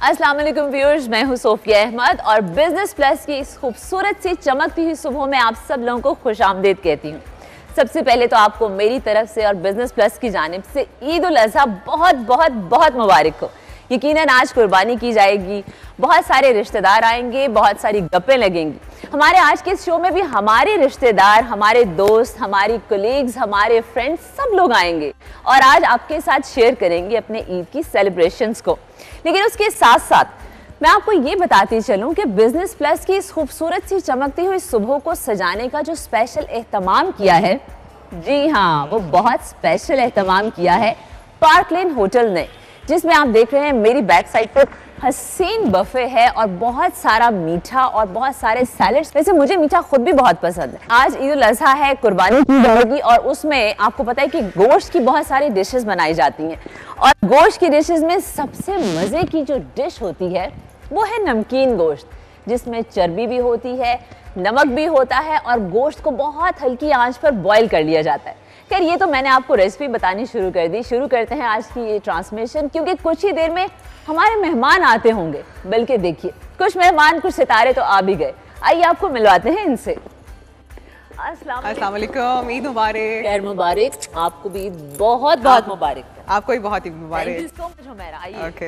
अस्सलाम वालेकुम व्यूअर्स, मैं हूं सोफिया अहमद और बिजनेस प्लस की इस खूबसूरत सी चमकती हुई सुबह में आप सब लोगों को खुशामदीद कहती हूं। सबसे पहले तो आपको मेरी तरफ से और बिजनेस प्लस की जानिब से ईद उल अज़हा बहुत बहुत बहुत मुबारक हो। यकीनन आज कुर्बानी की जाएगी, बहुत सारे रिश्तेदार आएंगे, बहुत सारी गप्पें लगेंगी। हमारे आज के इस शो में भी हमारे रिश्तेदार, हमारे दोस्त, हमारी कोलीग्स, हमारे फ्रेंड्स सब लोग आएंगे और आज आपके साथ शेयर करेंगे अपने ईद की सेलिब्रेशंस को। लेकिन उसके साथ साथ मैं आपको ये बताती चलूं कि बिजनेस प्लस की इस खूबसूरत सी चमकती हुई सुबह को सजाने का जो स्पेशल एहतमाम किया है, जी हाँ, वो बहुत स्पेशल एहतमाम किया है पार्क लेन होटल ने, जिसमें आप देख रहे हैं मेरी बैक साइड पर हसीन बफे है और बहुत सारा मीठा और बहुत सारे सैलेड्स। वैसे मुझे मीठा खुद भी बहुत पसंद है। आज ईद उल अज़हा है, कुर्बानी की जाएगी और उसमें आपको पता है कि गोश्त की बहुत सारी डिशेस बनाई जाती हैं और गोश्त की डिशेस में सबसे मज़े की जो डिश होती है वो है नमकीन गोश्त, जिसमें चर्बी भी होती है, नमक भी होता है और गोश्त को बहुत हल्की आंच पर बॉईल कर लिया जाता है। खैर ये तो मैंने आपको रेसिपी बतानी शुरू कर दी। शुरू करते हैं आज की ये ट्रांसमिशन, क्योंकि कुछ ही देर में हमारे मेहमान आते होंगे। बल्कि देखिए, कुछ मेहमान, कुछ सितारे तो आ भी गए। आइए आपको मिलवाते हैं इनसे। अस्सलाम वालेकुम, ईद मुबारक। खैर मुबारक, आपको भी बहुत बहुत मुबारक। आपको भी बहुत ही मुबारक। Thank you so much Humaira. आइए ओके,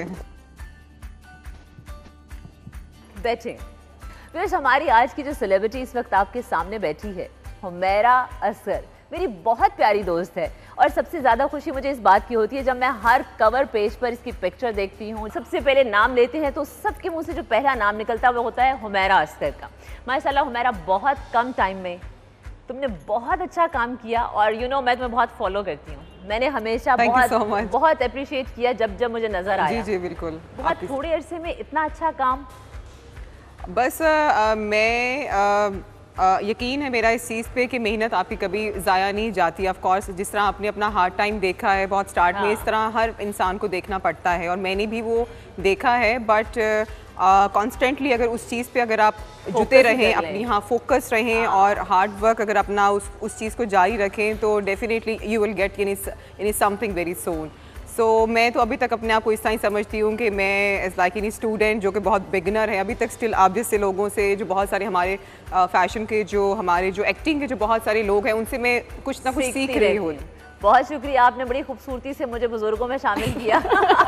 बैठे। फिर हमारी आज की जो सेलिब्रिटी इस वक्त आपके सामने बैठी है, हुमैरा असगर, मेरी बहुत प्यारी दोस्त है और सबसे ज़्यादा खुशी मुझे इस बात की होती है जब मैं हर कवर पेज पर इसकी पिक्चर देखती हूँ। सबसे पहले नाम लेते हैं तो सबके मुंह से जो पहला नाम निकलता है वो होता है हुमैरा असगर का। माशाल्लाह हुमैरा, बहुत कम टाइम में तुमने बहुत अच्छा काम किया और मैं तुम्हें बहुत फॉलो करती हूँ। मैंने हमेशा बहुत अप्रिशिएट किया जब जब मुझे नजर आया। जी जी बिल्कुल। बहुत थोड़े अरसे में इतना अच्छा काम। बस मैं यकीन है मेरा इस चीज़ पे कि मेहनत आपकी कभी ज़ाया नहीं जाती। ऑफ कोर्स जिस तरह आपने अपना हार्ड टाइम देखा है बहुत स्टार्ट में, इस तरह हर इंसान को देखना पड़ता है और मैंने भी वो देखा है। बट कॉन्स्टेंटली अगर उस चीज़ पे अगर आप जुटे रहें, अपनी फोकस रहें और हार्ड वर्क अगर अपना उस चीज़ को जारी रखें तो definitely you will get in something very soon. So मैं तो अभी तक अपने आप को इस तरह ही समझती हूँ कि मैं एज लाइक एनी स्टूडेंट जो कि बहुत बिगिनर है अभी तक, स्टिल आप जैसे लोगों से, जो बहुत सारे हमारे फैशन के, जो हमारे जो एक्टिंग के जो बहुत सारे लोग हैं, उनसे मैं कुछ ना कुछ सीख रही हूँ। बहुत शुक्रिया, आपने बड़ी खूबसूरती से मुझे बुजुर्गों में शामिल किया।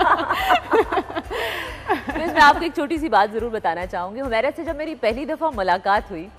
मैं आपको एक छोटी सी बात ज़रूर बताना चाहूँगी। हुमैरा से जब मेरी पहली दफ़ा मुलाकात हुई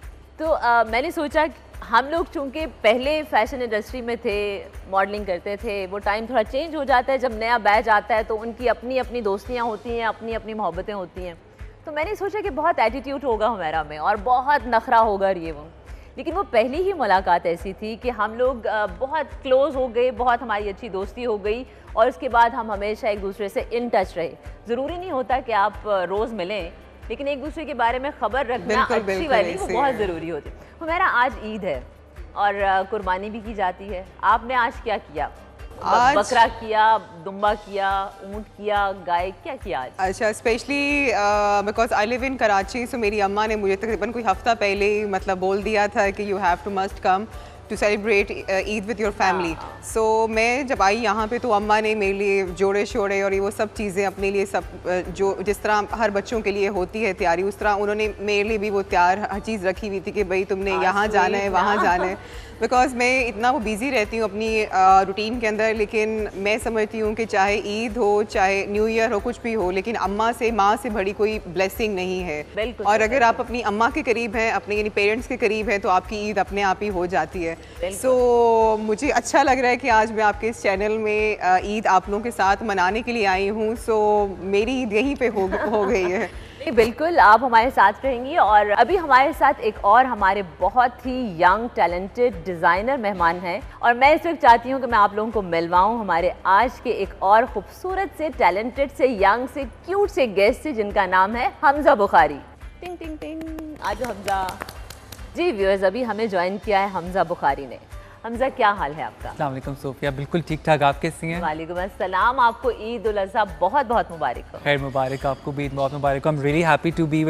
तो मैंने सोचा हम लोग चूँकि पहले फैशन इंडस्ट्री में थे, मॉडलिंग करते थे, वो टाइम थोड़ा चेंज हो जाता है। जब नया बैच आता है तो उनकी अपनी अपनी दोस्तियाँ होती हैं, अपनी अपनी मोहब्बतें होती हैं। तो मैंने सोचा कि बहुत एटीट्यूड होगा हुमैरा में और बहुत नखरा होगा ये वो। लेकिन वो पहली ही मुलाकात ऐसी थी कि हम लोग बहुत क्लोज़ हो गए, बहुत हमारी अच्छी दोस्ती हो गई और उसके बाद हम हमेशा एक दूसरे से इन टच रहे। ज़रूरी नहीं होता कि आप रोज़ मिलें, लेकिन एक दूसरे के बारे में खबर रखना अच्छी वाली वो बहुत ज़रूरी होती है। हुमैरा, आज ईद है और कुर्बानी भी की जाती है। आपने आज क्या किया? आज बकरा किया, दुम्बा किया, ऊंट किया, गाय, क्या किया आज? अच्छा, specially because I live in Karachi, so मेरी अम्मा ने मुझे तकरीबन कोई हफ्ता पहले ही मतलब बोल दिया था कि you have to must come to celebrate Eid with your family. So मैं जब आई यहाँ पे तो अम्मा ने मेरे लिए जोड़े शोड़े और ये वो सब चीज़ें अपने लिए सब जो जिस तरह हर बच्चों के लिए होती है तैयारी, उस तरह उन्होंने मेरे लिए भी वो तैयार हर चीज़ रखी हुई थी कि भाई तुमने यहाँ जाना है, वहाँ जाना है। बिकॉज मैं इतना वो बिज़ी रहती हूँ अपनी रूटीन के अंदर, लेकिन मैं समझती हूँ कि चाहे ईद हो, चाहे न्यू ईयर हो, कुछ भी हो, लेकिन अम्मा से, माँ से बड़ी कोई ब्लेसिंग नहीं है। और अगर आप अपनी अम्मा के करीब हैं, अपने यानी पेरेंट्स के करीब हैं, तो आपकी ईद अपने आप ही हो जाती है। सो मुझे अच्छा लग रहा है कि आज मैं आपके इस चैनल में ईद आप लोगों के साथ मनाने के लिए आई हूँ। सो मेरी ईद यहीं पे हो गई है। बिल्कुल, आप हमारे साथ रहेंगी और अभी हमारे साथ एक और हमारे बहुत ही यंग टैलेंटेड डिज़ाइनर मेहमान हैं और मैं इस वक्त चाहती हूँ कि मैं आप लोगों को मिलवाऊँ हमारे आज के एक और खूबसूरत से, टैलेंटेड से, यंग से, क्यूट से गेस्ट से, जिनका नाम है हमजा बुखारी। टिंग टिंग टिंग, आज हमजा जी। व्यूअर्स, अभी हमें ज्वाइन किया है हमजा बुखारी ने। हमजा, क्या हाल है आपका? अस्सलाम वालेकुम सोफिया, बिल्कुल ठीक ठाक, आप कैसी हैं? वालेकुम अस्सलाम, आपको ईद उल अज़हा बहुत बहुत मुबारक हो। खैर मुबारक, आपको भी ईद बहुत मुबारक हो। I am really happy to be with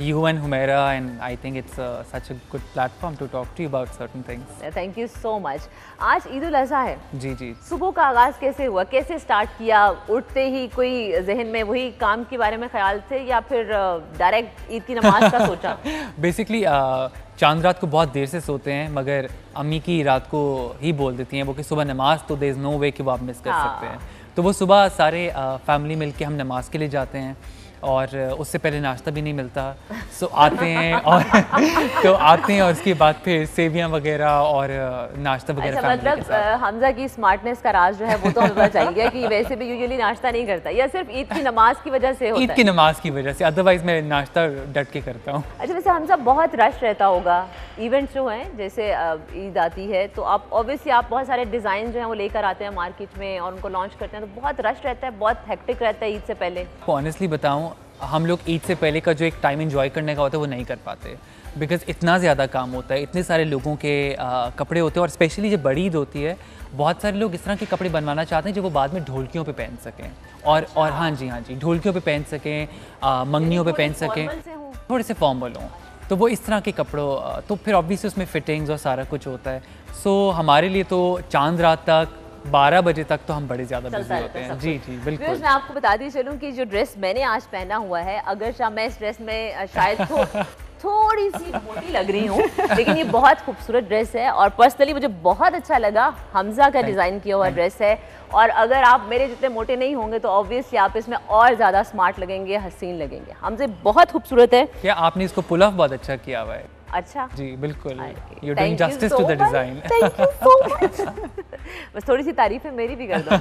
you and Humaira, and I think it's such a good platform to talk to you about certain things. Thank you so much. आज ईद उल अज़हा है, जी जी। सुबह का आगाज़ कैसे हुआ, कैसे स्टार्ट किया? उठते ही कोई जहन में वही काम के बारे में ख्याल थे या फिर डायरेक्ट ईद की नमाज का सोचा? बेसिकली चांद रात को बहुत देर से सोते हैं, मगर अम्मी की रात को ही बोल देती हैं वो कि सुबह नमाज तो देयर इज़ नो वे कि वो आप मिस कर सकते हैं। तो वो सुबह सारे फैमिली मिल के हम नमाज के लिए जाते हैं और उससे पहले नाश्ता भी नहीं मिलता। सो आते हैं और तो आते हैं और उसके बाद फिर सेवियां वगैरह और नाश्ता वगैरह। अच्छा, मतलब हमजा की स्मार्टनेस का राज जो है वो तो हमें पता चल गया कि वैसे भी यूजुअली नाश्ता नहीं करता, या सिर्फ ईद की नमाज की वजह से होता है? ईद की नमाज की वजह से, अदरवाइज मैं नाश्ता डट के करता हूँ। अच्छा, वैसे हमजा बहुत रश रहता होगा, इवेंट्स जो हैं जैसे ईद आती है तो आप ऑब्वियसली आप बहुत सारे डिज़ाइन जो हैं वो लेकर आते हैं मार्केट में और उनको लॉन्च करते हैं, तो बहुत रश रहता है, बहुत हेक्टिक रहता है ईद से पहले? ऑनेस्टली बताऊँ, हम लोग ईद से पहले का जो एक टाइम एंजॉय करने का होता है वो नहीं कर पाते, बिकॉज़ इतना ज़्यादा काम होता है, इतने सारे लोगों के कपड़े होते हैं, और स्पेशली जब बड़ी ईद होती है बहुत सारे लोग इस तरह के कपड़े बनवाना चाहते हैं जो वो बाद में ढोलकियों पे पहन सकें, और हाँ जी ढोलकियों पे पहन सकें, मंगनियों पे पहन सकें, थोड़े से फॉर्मल हों, तो वो इस तरह के कपड़ों, तो फिर ऑब्वियसली उसमें फिटिंग्स और सारा कुछ होता है। सो हमारे लिए तो चांद रात तक 12 बजे तक तो हम बड़े ज़्यादा बिजी होते हैं। जी जी बिल्कुल। मैं आपको बता दी चलूँ कि जो ड्रेस मैंने आज पहना हुआ है, अगर मैं इस ड्रेस में शायद थोड़ी सी मोटी लग रही हूँ, लेकिन ये बहुत खूबसूरत ड्रेस है और पर्सनली मुझे बहुत अच्छा लगा। हमजा का डिज़ाइन किया हुआ ड्रेस है, और अगर आप मेरे जितने मोटे नहीं होंगे तो ऑब्वियसली आप इसमें और ज़्यादा स्मार्ट लगेंगे, हसीन लगेंगे। हमसे बहुत खूबसूरत है। क्या आपने इसको पुल ऑफ बहुत अच्छा किया हुआ है? अच्छा जी बिल्कुल, you doing justice to the design. Thank you so much. बस थोड़ी सी तारीफें मेरी भी कर दो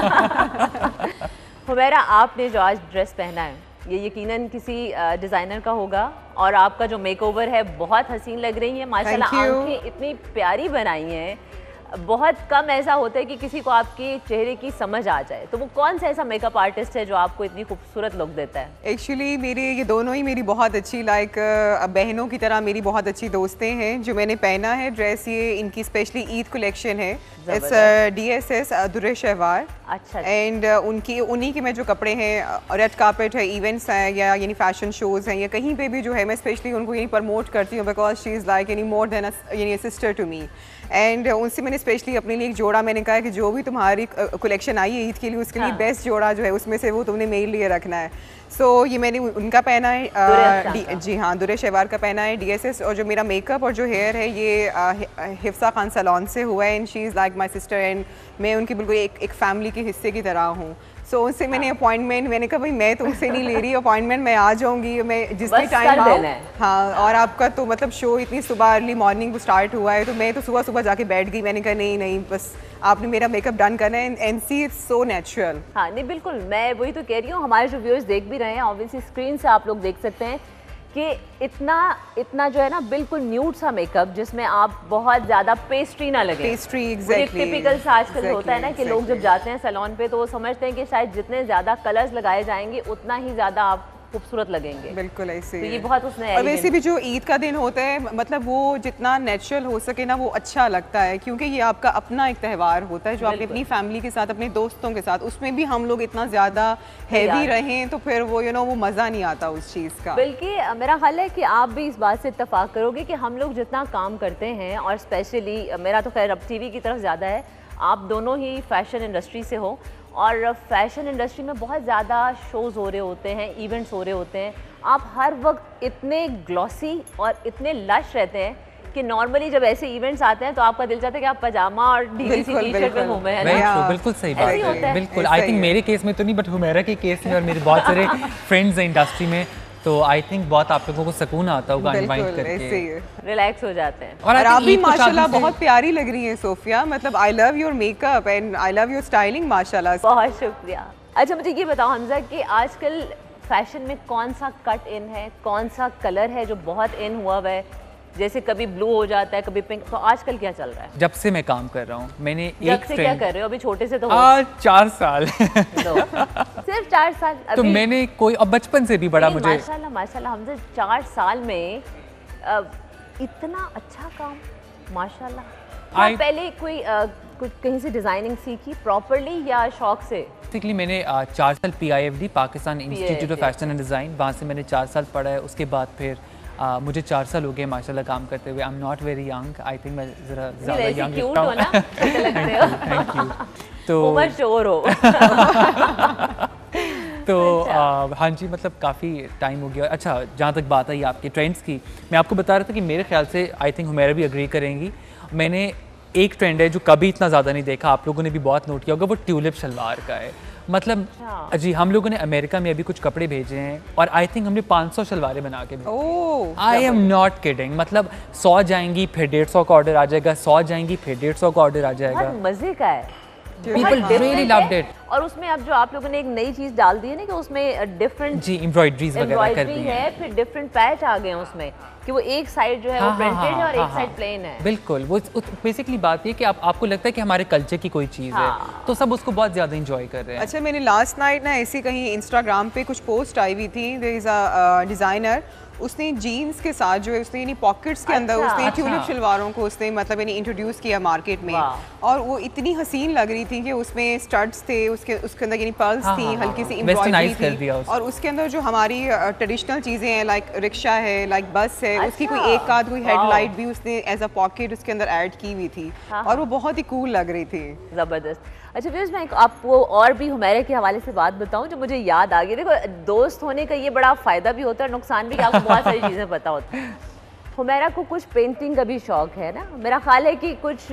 ना। हुमैरा, आपने जो आज ड्रेस पहना है ये यकीनन किसी डिज़ाइनर का होगा, और आपका जो मेकओवर है बहुत हसीन लग रही है माशाल्लाह। आंखें इतनी प्यारी बनाई हैं, बहुत कम ऐसा होता है कि किसी को आपके चेहरे की समझ आ जाए, तो वो कौन सा ऐसा मेकअप आर्टिस्ट है जो आपको इतनी खूबसूरत लुक देता है? एक्चुअली मेरे ये दोनों ही मेरी बहुत अच्छी बहनों की तरह मेरी बहुत अच्छी दोस्तें हैं। जो मैंने पहना है ड्रेस, ये इनकी स्पेशली ईद कलेक्शन है, इट्स DSS दुर्र शहवार। अच्छा। एंड उन्हीं के मैं जो कपड़े हैं, रेड कार्पेट है, इवेंट्स हैं या यानी फैशन शोज़ हैं या कहीं पे भी जो है, मैं स्पेशली उनको यही प्रमोट करती हूँ because she is like any more than यानी सिस्टर टू मी। एंड उनसे मैंने स्पेशली अपने लिए एक जोड़ा, मैंने कहा कि जो भी तुम्हारी कलेक्शन आई है ईद के लिए, उसके लिए बेस्ट जोड़ा जो है उसमें से वो तुमने मेरे लिए रखना है। सो ये मैंने उनका पहना है, जी हाँ, दुर्र शहवार का पहना है DSS। और जो मेरा मेकअप और जो हेयर है ये हिफ्सा खान सैलून से हुआ है, and she is like my sister, and मैं उनकी बिल्कुल एक फैमिली के हिस्से की तरह हूँ। सो उनसे मैंने अपॉइंटमेंट, मैंने कहा भाई मैं तुमसे नहीं ले रही अपॉइंटमेंट, मैं आ जाऊँगी, मैं जिस भी टाइम आऊँ। हाँ, और आपका तो मतलब शो इतनी सुबह अर्ली मॉर्निंग स्टार्ट हुआ है, तो मैं तो सुबह सुबह जाके बैठ गई। मैंने कहा नहीं बस आपने मेरा मेकअप डन करना है, and see it's so natural. हाँ नहीं बिल्कुल, मैं वही तो कह रही हूँ, हमारे जो व्यूअर्स देख भी रहे हैं, ऑब्वियसली स्क्रीन से आप लोग देख सकते हैं कि इतना जो है ना बिल्कुल न्यूड सा मेकअप, जिसमें आप बहुत ज़्यादा पेस्ट्री ना लगे। पेस्ट्री एग्जैक्टली, टिपिकल सा आजकल होता है ना कि लोग जब जाते हैं सैलून पे तो वो समझते हैं कि शायद जितने ज़्यादा कलर्स लगाए जाएंगे उतना ही ज़्यादा आप खूबसूरत लगेंगे। बिल्कुल ऐसे तो ये बहुत उसने, और वैसे भी जो ईद का दिन होता है, मतलब वो जितना नेचुरल हो सके ना वो अच्छा लगता है, क्योंकि ये आपका अपना एक त्यौहार होता है जो आप अपनी फैमिली के साथ, अपने दोस्तों के साथ, उसमें भी हम लोग इतना ज़्यादा हैवी रहें तो फिर वो वो मज़ा नहीं आता उस चीज़ का। बल्कि मेरा ख्याल है कि आप भी इस बात से इत्तेफाक करोगे कि हम लोग जितना काम करते हैं, और स्पेशली मेरा तो खैर अब TV की तरफ ज़्यादा है, आप दोनों ही फैशन इंडस्ट्री से हो, और फैशन इंडस्ट्री में बहुत ज़्यादा शोज़ हो रहे होते हैं, इवेंट्स हो रहे होते हैं, आप हर वक्त इतने ग्लॉसी और इतने लश रहते हैं कि नॉर्मली जब ऐसे इवेंट्स आते हैं तो आपका दिल चाहता है कि आप पजामा और ढीली सी टी-शर्ट में घूमे, है ना? बिल्कुल सही बात है, बिल्कुल। आई थिंक मेरे केस में तो नहीं, बट हुमैरा के केस में और मेरे बहुत सारे फ्रेंड्स हैं इंडस्ट्री में, तो आई थिंक बहुत आप लोगों को सुकून आता होगा अनवाइंड करके, रिलैक्स हो जाते हैं। और आप भी माशाल्लाह बहुत प्यारी लग रही हैं सोफिया, मतलब I love your makeup and I love your styling माशाल्लाह। बहुत शुक्रिया। अच्छा मुझे ये बताओ हमजा कि आजकल फैशन में कौन सा कट इन है, कौन सा कलर है जो बहुत इन हुआ हुआ है? जैसे कभी ब्लू हो जाता है, कभी पिंक, तो आजकल क्या चल रहा है? जब से मैं काम कर रहा हूँ, मैंने जब से क्या कर रहे हो? अभी छोटे से तो 4 साल सिर्फ 4 साल अभी? तो मैंने कोई, अब बचपन से भी बड़ा मुझे माशाल्लाह माशाल्लाह हमसे 4 साल में इतना अच्छा काम, माशाल्लाह। पहले कोई कुछ कहीं से डिजाइनिंग सीखी प्रॉपरली या शौक से? बेसिकली मैंने 4 साल PIFD Pakistan institute of fashion and design, वहाँ से मैंने 4 साल पढ़ा है। उसके बाद फिर मुझे 4 साल हो गए माशाल्लाह काम करते हुए। I am not very young, I think मैं ज़रा ज़्यादा यंग क्यूट हो ना, अच्छे लगते हो। Thank you. तो उमर शोर हो। तो हाँ जी, मतलब काफ़ी टाइम हो गया। अच्छा, जहाँ तक बात आई आपके ट्रेंड्स की, मैं आपको बता रहा था कि मेरे ख्याल से आई थिंक हुमैरा भी एग्री करेंगी, मैंने एक ट्रेंड है जो कभी इतना ज़्यादा नहीं देखा, आप लोगों ने भी बहुत नोट किया होगा, वो ट्यूलिप शलवार का है। मतलब जी, हम लोगों ने अमेरिका में अभी कुछ कपड़े भेजे हैं और आई थिंक हमने 500 शलवारें बना के भेजी। आई एम नॉट किडिंग, मतलब 100 जाएंगी फिर 150 का ऑर्डर आ जाएगा, 100 जाएंगी फिर 150 का ऑर्डर आ जाएगा। मजे का है, People really loved it। और उसमें अब जो आप लोगों ने एक नई चीज डाल दी है ना कि उसमें डिफरेंट जी एम्ब्रॉयडरीज वगैरह कर दी है, फिर डिफरेंट पैच आ गए हैं उसमें कि वो एक साइड जो है वो प्रिंटेड है और एक साइड प्लेन है। बिल्कुल, वो बेसिकली बात ये कि आपको लगता है कि हमारे कल्चर की कोई चीज़ है, तो सब उसको बहुत ज़्यादा इंजॉय कर रहे हैं। अच्छा, मैंने लास्ट नाइट ना ऐसी कहीं इंस्टाग्राम पे कुछ पोस्ट आई हुई थी, देयर इज अ डिज़ाइनर, उसने जीन्स के साथ जो है उसने यानी पॉकेट्स के अंदर उसने ट्यूलिप शलवारों को उसने मतलब यानी इंट्रोड्यूस किया मार्केट में, और वो इतनी हसीन लग रही थी कि उसमें स्टड्स थे, उसके अंदर यानी पर्ल्स थी, हल्की सी एम्ब्रॉयडरी थी, और उसके अंदर जो हमारी ट्रेडिशनल चीज़ें हैं लाइक रिक्शा है, लाइक बस है, उसकी कोई एक आध कोई हेडलाइट भी उसने एज अ पॉकेट उसके अंदर ऐड की हुई थी, और वो बहुत ही कूल लग रही थी। ज़बरदस्त। अच्छा व्यूअर्स, मैं आपको और भी हुमैरा के हवाले से बात बताऊं जो मुझे याद आ गई। देखो, दोस्त होने का ये बड़ा फ़ायदा भी होता है और नुकसान भी कि आपको बहुत सारी चीज़ें पता होती हैं। हुमैरा को कुछ पेंटिंग का भी शौक है ना, मेरा ख्याल है कि कुछ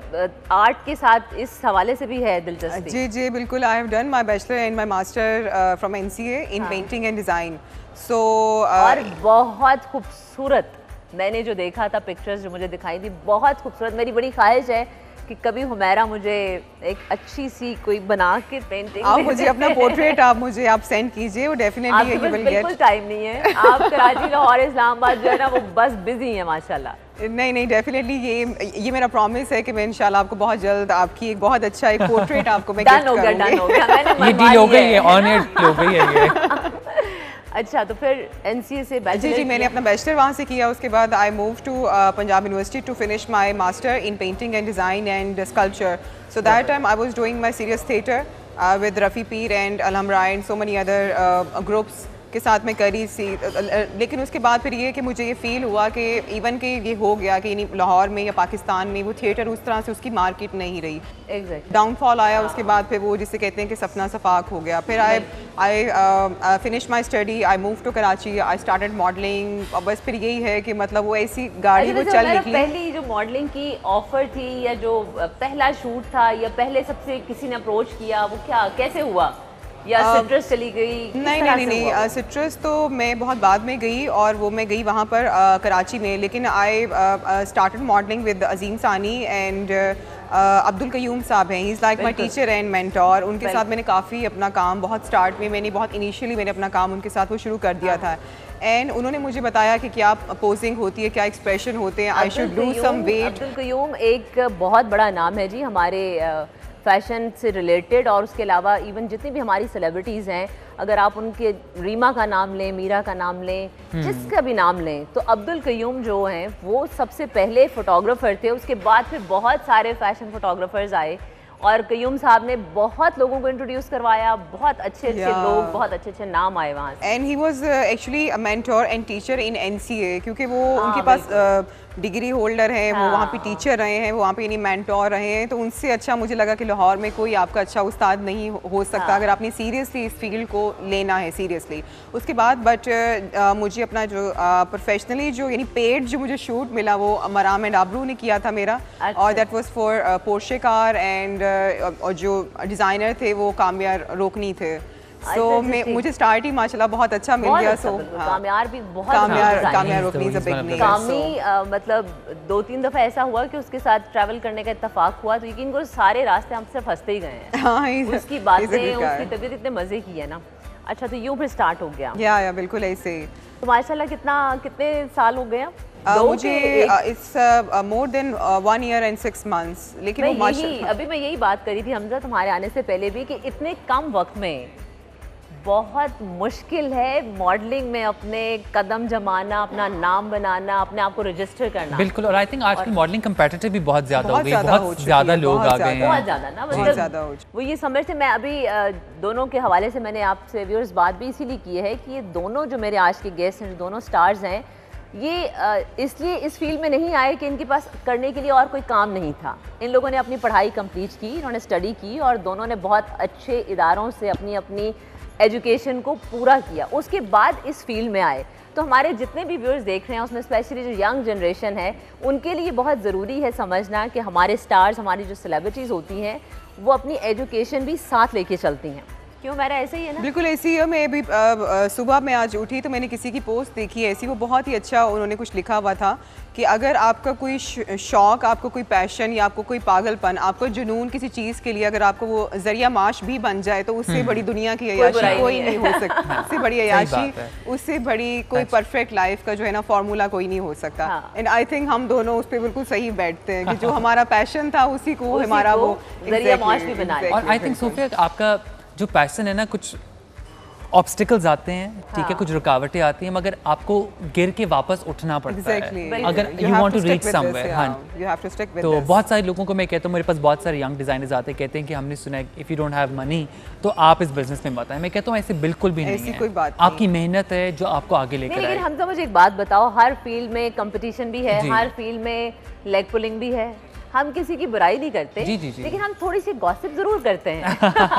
आर्ट के साथ इस हवाले से भी है दिलचस्पी। जी जी बिल्कुल, I have done my bachelor and my master from NCA in painting and design. So और बहुत खूबसूरत, मैंने जो देखा था पिक्चर्स जो मुझे दिखाई थी बहुत खूबसूरत। मेरी बड़ी ख्वाहिश है कि कभी हुमैरा मुझे एक अच्छी सी कोई बना के पेंटिंग, आप मुझे अपना पोर्ट्रेट आप सेंड कीजिए, वो डेफिनेटली यू विल गेट। बिल्कुल टाइम नहीं है, आप कराची, लाहौर, इस्लामाबाद जो है ना वो बस बिजी हैं माशाल्लाह। नहीं डेफिनेटली ये मेरा प्रॉमिस है कि मैं इंशाल्लाह आपको बहुत जल्द आपकी एक बहुत अच्छा एक पोर्ट्रेट आपको मैं गिफ्ट करूंगी। डन हो गया, मैंने ये डील हो गई है, ऑन एयर हो गई है ये। अच्छा, तो फिर NCA से बैचलर? जी मैंने अपना बैचलर वहाँ से किया, उसके बाद I move to Punjab university to finish my master in painting and design and sculpture. So that time I was doing my serious theatre with Rafi Peer and Alhamra and so many other groups के साथ में करी सी। लेकिन उसके बाद फिर ये कि मुझे ये फील हुआ कि इवन कि ये हो गया कि लाहौर में या पाकिस्तान में वो थिएटर उस तरह से उसकी मार्केट नहीं रही। डाउनफॉल आया उसके बाद, फिर वो जिसे कहते हैं कि सपना सफाक हो गया। फिर I finish my study, I move to Karachi, I started modelling. और बस फिर यही है कि मतलब वो ऐसी गाड़ी वो चल निकली। पहली जो मॉडलिंग की ऑफर थी या जो पहला शूट था या पहले सबसे किसी ने अप्रोच किया, वो क्या कैसे हुआ? या सिट्रस चली गई? नहीं, सिट्रस तो मैं बहुत बाद में गई, और वो मैं गई वहाँ पर कराची में। लेकिन I started modelling with Azeem Sani and Abdul Qayyum sahab हैं, he is like my teacher and mentor. उनके साथ मैंने काफ़ी अपना काम बहुत स्टार्ट में मैंने बहुत इनिशियली मैंने अपना काम उनके साथ वो शुरू कर दिया था। एंड उन्होंने मुझे बताया कि क्या पोजिंग होती है, क्या एक्सप्रेशन होते हैं, I should lose some weight. Abdul Qayyum एक बहुत बड़ा नाम है जी हमारे फैशन से रिलेटेड, और उसके अलावा इवन जितनी भी हमारी सेलिब्रिटीज़ हैं, अगर आप उनके रीमा का नाम लें, मीरा का नाम लें, जिसका भी नाम लें, तो अब्दुल कयूम जो हैं वो सबसे पहले फ़ोटोग्राफ़र थे। उसके बाद फिर बहुत सारे फैशन फ़ोटोग्राफ़र्स आए और कयूम साहब ने बहुत लोगों को इंट्रोड्यूस करवाया, बहुत अच्छे लोग, बहुत अच्छे नाम आए वहाँ से। And he was actually a mentor and teacher in NCA, क्योंकि वो उनके पास डिग्री होल्डर हैं, वो वहाँ पे टीचर रहे हैं, वो वहाँ पे यानी मेंटोर रहे हैं। तो उनसे अच्छा मुझे लगा कि लाहौर में कोई आपका अच्छा उस्ताद नहीं हो सकता अगर आपने सीरियसली इस फील्ड को लेना है सीरियसली। उसके बाद बट मुझे अपना जो प्रोफेशनली जो यानी पेड जो मुझे शूट मिला वो मराम एंड आबरू ने किया था मेरा। और that was for Porsche car and और जो डिज़ाइनर थे वो कामयार रोकनी थे। सो मुझे स्टार्ट ही माशाल्लाह बहुत अच्छा मिल गया। सो कामयार भी बहुत Kamiar Rokni is a big name. Kami मतलब 2-3 दफ़ा ऐसा हुआ कि उसके साथ ट्रैवल करने का इत्तेफाक हुआ, तो यकीन करो सारे रास्ते हम सिर्फ हंसते ही गए हैं। उसकी बातें, उसकी तबीयत इतने मज़े की है ना। अच्छा, तो यूँ फिर स्टार्ट हो गया? या बिल्कुल ऐसे। तो माशाल्लाह कितने साल हो गए? मुझे it's more than 1 year and 6 months। लेकिन अभी मैं यही बात करी थी हमजा तुम्हारे आने से पहले भी कि इतने कम वक्त में बहुत मुश्किल है मॉडलिंग में अपने कदम जमाना, अपना नाम बनाना, अपने आप को रजिस्टर करना। बिल्कुल, और आई थिंक आजकल मॉडलिंग कंपेटिटिव भी बहुत ज़्यादा हो गई, बहुत बहुत ज़्यादा लोग आ गए हैं, बहुत ज़्यादा ना, बहुत ज़्यादा हो वो ये समझते। मैं अभी दोनों के हवाले से मैंने आपसे व्यूअर्स बात भी इसीलिए की है कि ये दोनों जो मेरे आज के गेस्ट हैं, दोनों स्टार्स हैं, ये इसलिए इस फील्ड में नहीं आए कि इनके पास करने के लिए और कोई काम नहीं था। इन लोगों ने अपनी पढ़ाई कंप्लीट की, इन्होंने स्टडी की और दोनों ने बहुत अच्छे इदारों से अपनी अपनी एजुकेशन को पूरा किया, उसके बाद इस फील्ड में आए। तो हमारे जितने भी व्यूअर्स देख रहे हैं उसमें स्पेशली जो यंग जनरेशन है उनके लिए बहुत ज़रूरी है समझना कि हमारे स्टार्स, हमारी जो सेलिब्रिटीज़ होती हैं वो अपनी एजुकेशन भी साथ लेके चलती हैं। क्यों मेरा ऐसे ही है ना? बिल्कुल ऐसी ही है। मैं अभी सुबह में आज उठी तो मैंने किसी की पोस्ट देखी ऐसी, वो बहुत ही अच्छा उन्होंने कुछ लिखा हुआ था कि अगर आपका कोई शौक, आपको कोई पैशन या आपको कोई पागलपन, आपको जुनून किसी चीज़ के लिए अगर आपको वो जरिया माश भी बन जाए तो उससे बड़ी दुनिया की अय्याशी कोई नहीं हो सकती। उससे बड़ी अय्याशी, उससे बड़ी कोई परफेक्ट लाइफ का जो है ना फॉर्मूला कोई नहीं हो सकता। एंड आई थिंक हम दोनों उस पर बिल्कुल सही बैठते हैं कि जो हमारा पैशन था उसी को हमारा वो जरिया माश भी बनाया। और आई थिंक सोफिया आपका जो पैशन है ना, कुछ ऑब्स्टिकल्स आते हैं, ठीक है, कुछ रुकावटें आती हैं, मगर आपको गिर के वापस उठना पड़ता है अगर you want to reach somewhere. हाँ, तो बहुत सारे लोगों को मैं कहता हूँ, मेरे पास बहुत सारे यंग डिजाइनर्स आते हैं, कहते हैं कि हमने सुना है if you don't have money तो आप इस बिजनेस में मत आए। मैं कहता हूँ ऐसे बिल्कुल भी नहीं है, कोई बात आपकी मेहनत है जो आपको आगे लेकर आए। लेकिन हम तो मुझे एक बात बताओ, हर फील्ड में कंपटीशन भी है, हर फील्ड में लेग पुलिंग भी है, हम किसी की बुराई नहीं करते। जी, जी, जी। लेकिन हम थोड़ी सी गॉसिप जरूर करते हैं।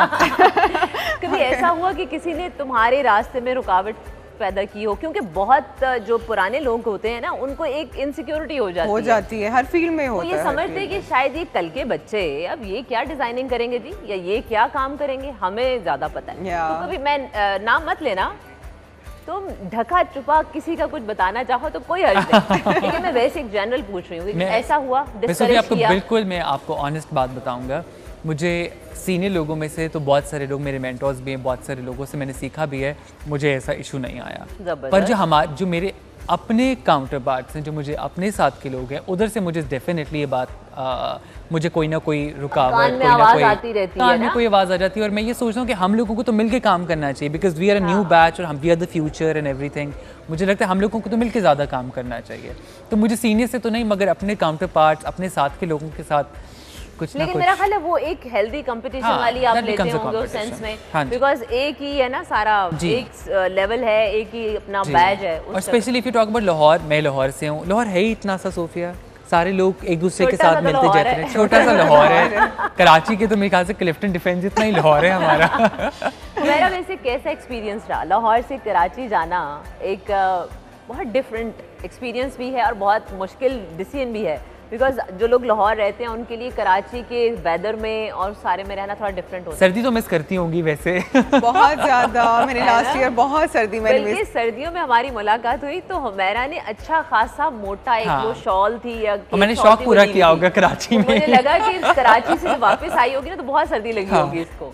कभी ऐसा हुआ कि किसी ने तुम्हारे रास्ते में रुकावट पैदा की हो? क्योंकि बहुत जो पुराने लोग होते हैं ना उनको एक इनसिक्योरिटी हो जाती है, हर फील्ड में होता है। वो ये समझते हैं कि शायद ये कल के बच्चे अब ये क्या डिजाइनिंग करेंगे जी, या ये क्या काम करेंगे, हमें ज्यादा पता है। तो कभी मैं नाम मत लेना, तुम ढका छुपा किसी का कुछ बताना चाहो तो कोई हर्ज नहीं। लेकिन मैं वैसे एक जनरल पूछ रही हूँ, ऐसा हुआ डिस्करेज किया? बिल्कुल, मैं आपको ऑनेस्ट बात बताऊंगा। मुझे सीनियर लोगों में से तो बहुत सारे लोग मेरे मेंटर्स भी हैं, बहुत सारे लोगों से मैंने सीखा भी है, मुझे ऐसा इशू नहीं आया। पर जो मेरे अपने काउंटर पार्ट्स हैं, जो मुझे अपने साथ के लोग हैं, उधर से मुझे डेफिनेटली ये बात मुझे कोई ना कोई रुकावट, कोई ना कोई कान में कोई आवाज़ आ जाती है। और मैं ये सोच रहा हूँ कि हम लोगों को तो मिलके काम करना चाहिए, because we are a new batch और हम we are the future and everything. मुझे लगता है हम लोगों को तो मिलके ज़्यादा काम करना चाहिए। तो मुझे सीनियर से तो नहीं, मगर अपने काउंटर पार्ट्स, अपने साथ के लोगों के साथ कुछ लेकिन मेरा ख्याल है वो एक हेल्दी कंपटीशन वाली आप लेते होंगे उस सेंस में, बिकॉज एक ही है ना सारा, एक लेवल है, एक ही अपना बैच है। और specially if you talk about Lahore, मैं लाहौर से हूँ, लाहौर है ही इतना सा सोफिया, सारे लोग एक दूसरे के साथ मिलते जाते हैं, छोटा सा लाहौर है। कराची के तो मेरे ख्याल से क्लिफ्टन डिफेंस जितना ही लाहौर है हमारा। मेरा वैसे कैसा एक्सपीरियंस रहा लाहौर से कराची जाना? एक बहुत डिफरेंट एक्सपीरियंस भी है और बहुत मुश्किल डिसीजन भी है, बिकॉज जो लोग लाहौर रहते हैं उनके लिए कराची के वेदर में और सारे में रहना थोड़ा डिफरेंट होता है। सर्दी तो मिस करती होंगी वैसे बहुत ज़्यादा। मैंने लास्ट ईयर बहुत सर्दी में बल्कि सर्दियों में हमारी मुलाकात हुई तो हुमैरा ने अच्छा खासा मोटा एक वो शॉल थी या मैंने शौक पूरा किया होगा कराची में। मुझे लगा कि कराची से वापस आई होगी ना तो बहुत सर्दी लगी होगी इसको।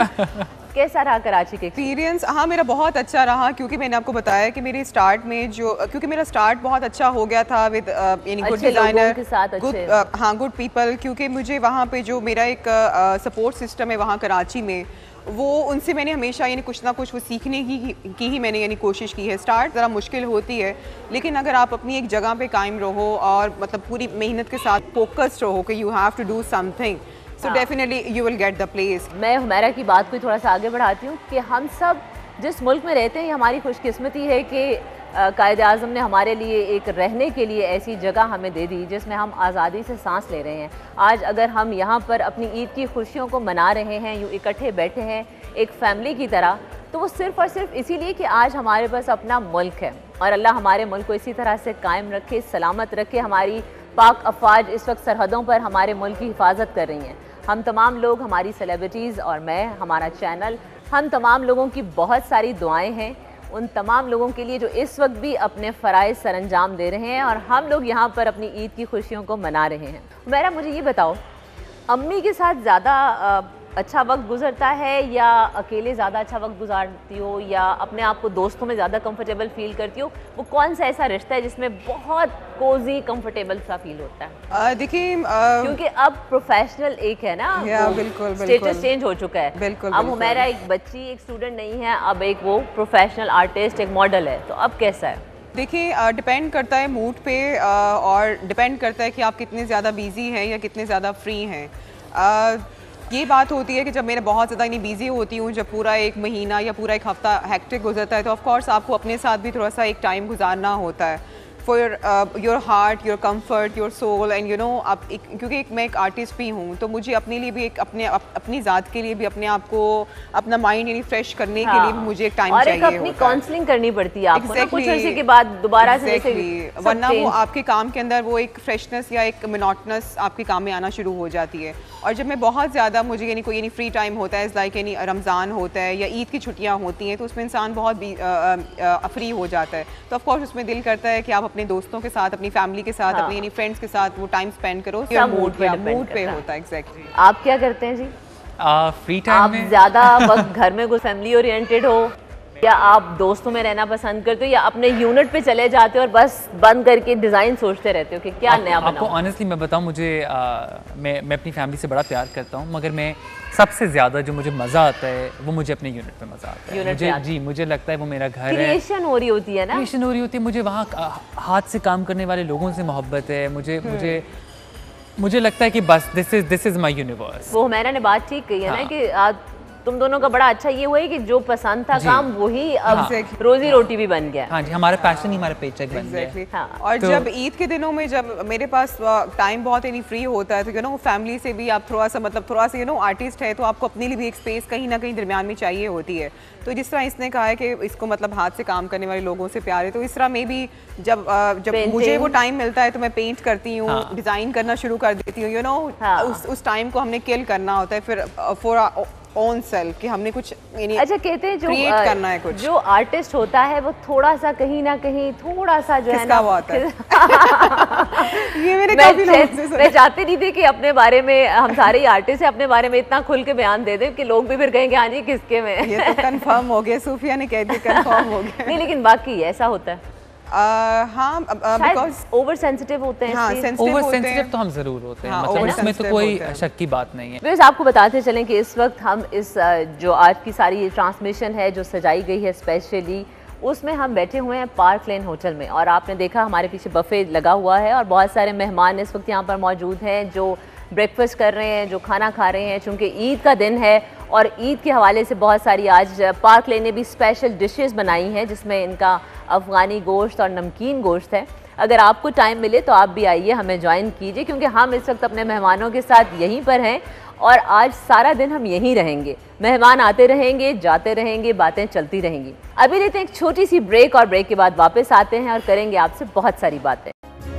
कैसा रहा कराची के एक्सपीरियंस? हाँ, मेरा बहुत अच्छा रहा, क्योंकि मैंने आपको बताया कि मेरे स्टार्ट में क्योंकि मेरा स्टार्ट बहुत अच्छा हो गया था with good designer, good people, क्योंकि मुझे वहाँ पे जो मेरा एक सपोर्ट सिस्टम है वहाँ कराची में, वो उनसे मैंने हमेशा कुछ ना कुछ वो सीखने की ही मैंने कोशिश की है। स्टार्ट ज़रा मुश्किल होती है, लेकिन अगर आप अपनी एक जगह पे कायम रहो और मतलब पूरी मेहनत के साथ फोकस्ड रहो कि you have to do something, so definitely you will get the place। मैं हुमैरा की बात को थोड़ा सा आगे बढ़ाती हूँ कि हम सब जिस मुल्क में रहते हैं, हमारी खुशकिस्मती है कि कायद आज़म ने हमारे लिए एक रहने के लिए ऐसी जगह हमें दे दी जिसमें हम आज़ादी से सांस ले रहे हैं। आज अगर हम यहाँ पर अपनी ईद की खुशियों को मना रहे हैं, यूँ इकट्ठे बैठे हैं एक फैमिली की तरह, तो वो सिर्फ़ और सिर्फ इसीलिए कि आज हमारे पास अपना मुल्क है और अल्लाह हमारे मुल्क को इसी तरह से कायम रखे, सलामत रखे। हमारी पाक अफवाज इस वक्त सरहदों पर हमारे मुल्क की हिफाजत कर रही हैं। हम तमाम लोग, हमारी सेलिब्रिटीज़ और मैं, हमारा चैनल, हम तमाम लोगों की बहुत सारी दुआएं हैं उन तमाम लोगों के लिए जो इस वक्त भी अपने फ़राइज़ सरअंजाम दे रहे हैं और हम लोग यहाँ पर अपनी ईद की खुशियों को मना रहे हैं। मेरा मुझे ये बताओ, अम्मी के साथ ज़्यादा अच्छा वक्त गुजरता है या अकेले ज़्यादा अच्छा वक्त गुजारती हो या अपने आप को दोस्तों में ज़्यादा कंफर्टेबल फील करती हो? वो कौन सा ऐसा रिश्ता है जिसमें बहुत कोजी कंफर्टेबल सा फील होता है? देखिए क्योंकि अब प्रोफेशनल एक है ना, बिल्कुल स्टेटस चेंज हो चुका है। बिल्कुल, अब हुमैरा एक बच्ची, एक स्टूडेंट नहीं है, अब एक वो प्रोफेशनल आर्टिस्ट, एक मॉडल है। तो अब कैसा है? देखिए डिपेंड करता है मूड पे और डिपेंड करता है कि आप कितने ज़्यादा बिजी हैं या कितने ज़्यादा फ्री हैं। ये बात होती है कि जब मैं बहुत ज़्यादा इतनी बिजी होती हूँ, जब पूरा एक महीना या पूरा एक हफ़्ता हेक्टिक गुजरता है, तो ऑफ कोर्स आपको अपने साथ भी थोड़ा सा एक टाइम गुजारना होता है for your heart, your comfort, your soul and you know आप क्योंकि मैं एक आर्टिस्ट भी हूँ, तो मुझे अपने लिए भी एक अपनी ज़ात के लिए भी अपने आप को अपना माइंड यानी फ्रेश करने के लिए भी मुझे एक टाइम चाहिए होता है। और एक अपनी काउंसलिंग करनी पड़ती है आपको ना कुछ अर्से के बाद दोबारा से, वरना वो आपके काम के अंदर वो एक फ्रेशनेस या एक मोनोटोनस आपके काम में आना शुरू हो जाती है। और जब मैं बहुत ज़्यादा मुझे यानी कोई यानी फ्री टाइम होता है, लाइक यानी रमज़ान होता है या ईद की छुट्टियाँ होती हैं, तो उसमें इंसान बहुत फ्री हो जाता है। तो ऑफकोर्स उसमें दिल करता है कि आप अपने दोस्तों के साथ, अपनी फैमिली के साथ, अपने यानी फ्रेंड्स के साथ वो टाइम स्पेंड करो। मूड पे होता है। एग्जैक्टली। आप क्या करते हैं जी? फ्री टाइम में आप ज़्यादा वक्त घर में कोई फैमिली ओरिएंटेड हो या आप दोस्तों में रहना पसंद करते हो या अपने यूनिट पे चले जाते हो और बस बंद करके डिज़ाइन सोचते रहते हो कि क्या नया बनाऊं? आपको ऑनेस्टली मैं बताऊं, मुझे मैं अपनी फैमिली से बड़ा प्यार करता हूं, मगर मैं सबसे ज़्यादा जो मुझे मज़ा आता है वो मुझे अपने यूनिट पे मज़ा आता है। मुझे लगता है वो मेरा घर है, क्रिएशन हो रही होती है ना, क्रिएशन हो रही होती है। मुझे वहाँ हाथ से काम करने वाले लोगों से मोहब्बत है। मुझे लगता है कि बस दिस इज़ माई यूनिवर्स। वो मैंने बात ठीक कही है ना कि तुम दोनों का बड़ा अच्छा ये हुआ है कि जो पसंद था काम वही अब रोजी रोटी भी बन गया। हाँ जी, हमारा पैशन ही हमारा पेचेक बन गया। और तो जब ईद के दिनों में जब मेरे पास टाइम बहुत यानी फ्री होता है, तो यू नो फैमिली से भी आप थोड़ा सा यू नो आर्टिस्ट है, तो आपको अपने लिए भी एक स्पेस कहीं ना कहीं दरमियान में चाहिए होती है। तो जिस तरह इसने कहा है कि इसको मतलब हाथ से काम करने वाले लोगों से प्यार है, तो इस तरह में भी जब मुझे वो टाइम मिलता है तो मैं पेंट करती हूँ, डिज़ाइन करना शुरू कर देती हूँ। यू नो उस टाइम को हमने किल करना होता है फिर फॉर ओन सेल्फ कि हमने कुछ अच्छा कहते हैं जो क्रिएट करना है कुछ। जो आर्टिस्ट होता है वो थोड़ा सा कहीं ना कहीं थोड़ा सा जो है ना वो आता है। ये मेरे काफी लोगों से मैं चाहती नहीं थी कि अपने बारे में हम सारे ही आर्टिस्ट हैं, अपने बारे में इतना खुल के बयान दे दें कि लोग भी फिर कहेंगे हाँ जी किसके में। ये तो कंफर्म हो गया, सूफिया ने कह दिया कंफर्म हो गया। नहीं लेकिन बाकी ऐसा होता है। हाँ बिकॉज ओवर सेंसिटिव होते हैं। ओवर सेंसिटिव तो हम जरूर होते हैं, मतलब इसमें तो कोई शक की बात नहीं है। बस आपको बताते चलें कि इस वक्त हम इस जो आज की सारी ट्रांसमिशन है जो सजाई गई है स्पेशली, उसमें हम बैठे हुए हैं पार्क लेन होटल में। और आपने देखा हमारे पीछे बफे लगा हुआ है और बहुत सारे मेहमान इस वक्त यहाँ पर मौजूद हैं जो ब्रेकफास्ट कर रहे हैं, जो खाना खा रहे हैं। चूँकि ईद का दिन है और ईद के हवाले से बहुत सारी आज पार्क लेन ने भी स्पेशल डिशेस बनाई हैं, जिसमें इनका अफ़गानी गोश्त और नमकीन गोश्त है। अगर आपको टाइम मिले तो आप भी आइए, हमें ज्वाइन कीजिए, क्योंकि हम इस वक्त अपने मेहमानों के साथ यहीं पर हैं और आज सारा दिन हम यहीं रहेंगे। मेहमान आते रहेंगे, जाते रहेंगे, बातें चलती रहेंगी। अभी लेते हैं एक छोटी सी ब्रेक और ब्रेक के बाद वापस आते हैं और करेंगे आपसे बहुत सारी बातें।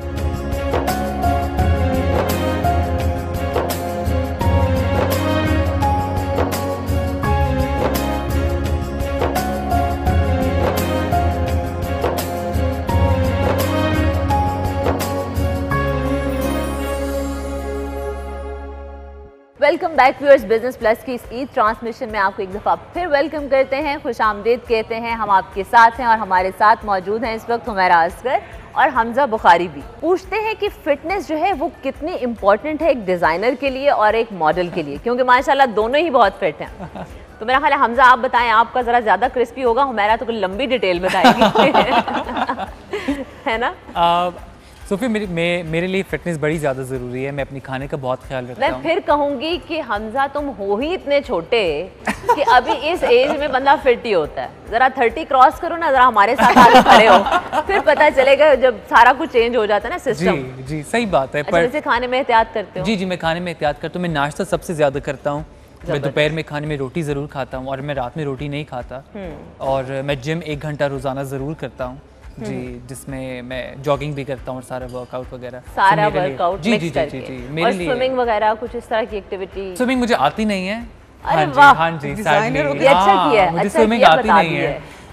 Welcome back viewers, business plus की इस ईद ट्रांसमिशन में आपको एक दफ़ा फिर वेलकम करते हैं, खुशामदीद कहते हैं। हम आपके साथ हैं और हमारे साथ मौजूद हैं इस वक्त हुमैरा असगर और हमजा बुखारी भी। पूछते हैं कि फ़िटनेस जो है वो कितनी इम्पॉर्टेंट है एक डिज़ाइनर के लिए और एक मॉडल के लिए, क्योंकि माशाल्लाह दोनों ही बहुत फिट हैं। तो मेरा ख्याल है हमजा आप बताएं, आपका ज़रा ज़्यादा क्रिस्पी होगा, हुमैरा तो लंबी डिटेल बताएगी। है ना? सोफी मेरे लिए फिटनेस बड़ी ज़्यादा ज़रूरी है। मैं अपनी खाने का बहुत ख्याल रखता हूँ। मैं फिर कहूँगी कि हमजा तुम हो ही इतने छोटे कि अभी इस एज में बंदा फिट ही होता है। ज़रा 30 क्रॉस करो ना, ज़रा हमारे साथ आगे खड़े हो, फिर पता चलेगा जब सारा कुछ चेंज हो जाता है ना सिस्टम। जी सही बात है। अच्छा, वैसे खाने में एहतियात करते हो? जी मैं खाने में एहतियात करता हूँ। मैं नाश्ता सबसे ज़्यादा करता हूँ। मैं दोपहर में खाने में रोटी ज़रूर खाता हूँ और मैं रात में रोटी नहीं खाता। और मैं जिम 1 घंटा रोज़ाना ज़रूर करता हूँ जी, जिसमें मैं जॉगिंग भी करता हूँ और सारा वर्कआउट वगैरह। सारा वर्कआउट जी जी मेरे लिए। स्विमिंग वगैरह कुछ इस तरह की एक्टिविटी? स्विमिंग मुझे आती नहीं है। अरे वाह, हाँ जी अच्छा किया है, मुझे स्विमिंग आती नहीं है।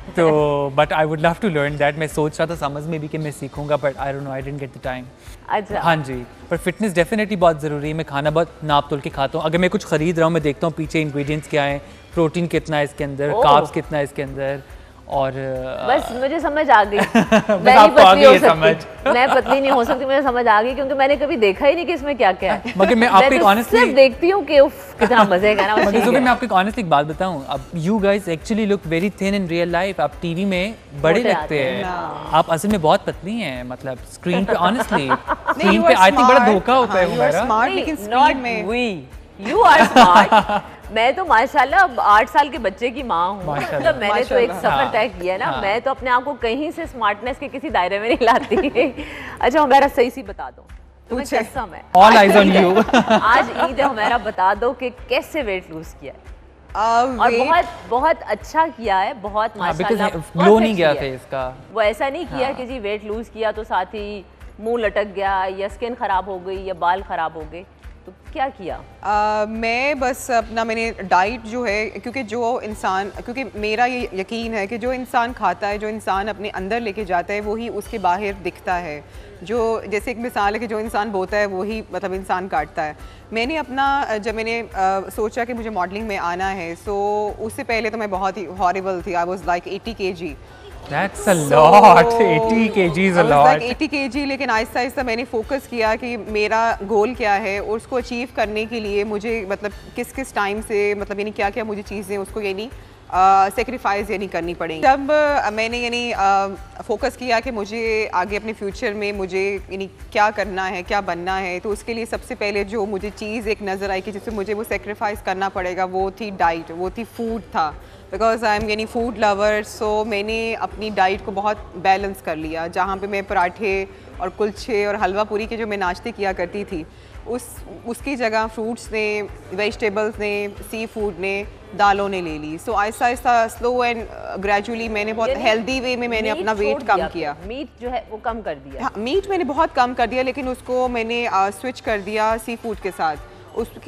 तो but I would love to learn that. मैं सोच रहा था समझ में भी कि मैं सीखूंगा, but I don't know, I didn't get the time. अच्छा। हाँ जी, पर फिटनेस डेफिनेटली बहुत ज़रूरी है। मैं खाना बहुत नाप तोल के खाता हूँ। अगर मैं कुछ खरीद रहा हूँ, मैं देखता हूँ पीछे इंग्रेडिएंट्स क्या हैं, प्रोटीन कितना है इसके अंदर, कार्ब्स कितना है इसके अंदर, और बस मुझे समझ आ गई। मैं आपको आ गई है समझ। मैं पतली नहीं हो सकती, मुझे समझ आ गई, क्योंकि मैंने कभी देखा ही नहीं कि इसमें क्या क्या है। मगर मैं आपको एक ऑनेस्टली सिर्फ देखती हूँ कि उफ कितना मजे का ना। मगर ज़ुबैर, मैं आपको एक ऑनेस्टली एक बात बताऊँ, अब you guys actually look very thin in real life. आप टीवी में बड़े मोटे लगते आते हैं, आप असल में बहुत पतली हैं। मतलब स्क्रीन पे ऑनेस्टली स्क्रीन you पे are आई थिंक बड़ा smart. धोखा होता है हाँ, you are हमारा। smart, लेकिन Not स्पीड में we. You are smart. मैं तो माशाल्लाह अब 8 साल के बच्चे की माँ हूँ। माशाल्लाह। मतलब मैंने तो एक माशाल्लाह। सफर हाँ, तय किया ना। हाँ। मैं तो अपने आप को कहीं से स्मार्टनेस के किसी दायरे में नहीं लाती। अच्छा हमारा सही सी बता दो, तुम्हें पूछे। कसम है, ऑल आइज ऑन यू। आज ईद है, हमारा बता दो कि कैसे वेट लूज किया है। और weight- बहुत बहुत अच्छा किया है, बहुत बिकॉज माशाल्लाह ग्लो नहीं perfect गया किया है। फेस का। वो ऐसा नहीं किया कि जी वेट लूज किया तो साथ ही मुंह लटक गया या स्किन खराब हो गई या बाल खराब हो गए, तो क्या किया? मैं बस अपना मैंने डाइट जो है, क्योंकि जो इंसान, क्योंकि मेरा ये यकीन है कि जो इंसान खाता है, जो इंसान अपने अंदर लेके जाता है, वही उसके बाहर दिखता है। जो जैसे एक मिसाल है कि जो इंसान बोता है वही मतलब इंसान काटता है। मैंने अपना जब मैंने सोचा कि मुझे मॉडलिंग में आना है, सो उससे पहले तो मैं बहुत ही हॉरिबल थी। I was like 80 kg। That's a lot. 80 kg is a lot. 80 kg, लेकिन आहिस्ता आहिस्ता मैंने फोकस किया कि मेरा गोल क्या है और उसको अचीव करने के लिए मुझे मतलब किस किस टाइम से मतलब यानी क्या क्या मुझे चीज़ें उसको यानी सेक्रीफाइस यानी करनी पड़ेंगी। जब मैंने यानी फोकस किया कि मुझे आगे अपने फ्यूचर में मुझे यानी क्या करना है, क्या बनना है, तो उसके लिए सबसे पहले जो मुझे चीज़ एक नज़र आई कि जिससे मुझे वो सेक्रीफाइस करना पड़ेगा, वो थी डाइट, वो थी फूड था। बिकॉज आई एम यानी फूड लवर, सो मैंने अपनी डाइट को बहुत बैलेंस कर लिया। जहाँ पे मैं पराठे और कुलचे और हलवा पूरी के जो मैं नाश्ते किया करती थी, उसकी जगह फ्रूट्स ने, वेजिटेबल्स ने, सी फूड ने, दालों ने ले ली। सो Aahista Aahista slow and gradually मैंने बहुत हेल्दी वे में मैंने अपना वेट कम किया। मीट जो है वो कम कर दिया। हाँ, मीट मैंने बहुत कम कर दिया, लेकिन उसको मैंने स्विच कर दिया सी फूड के साथ। उसकी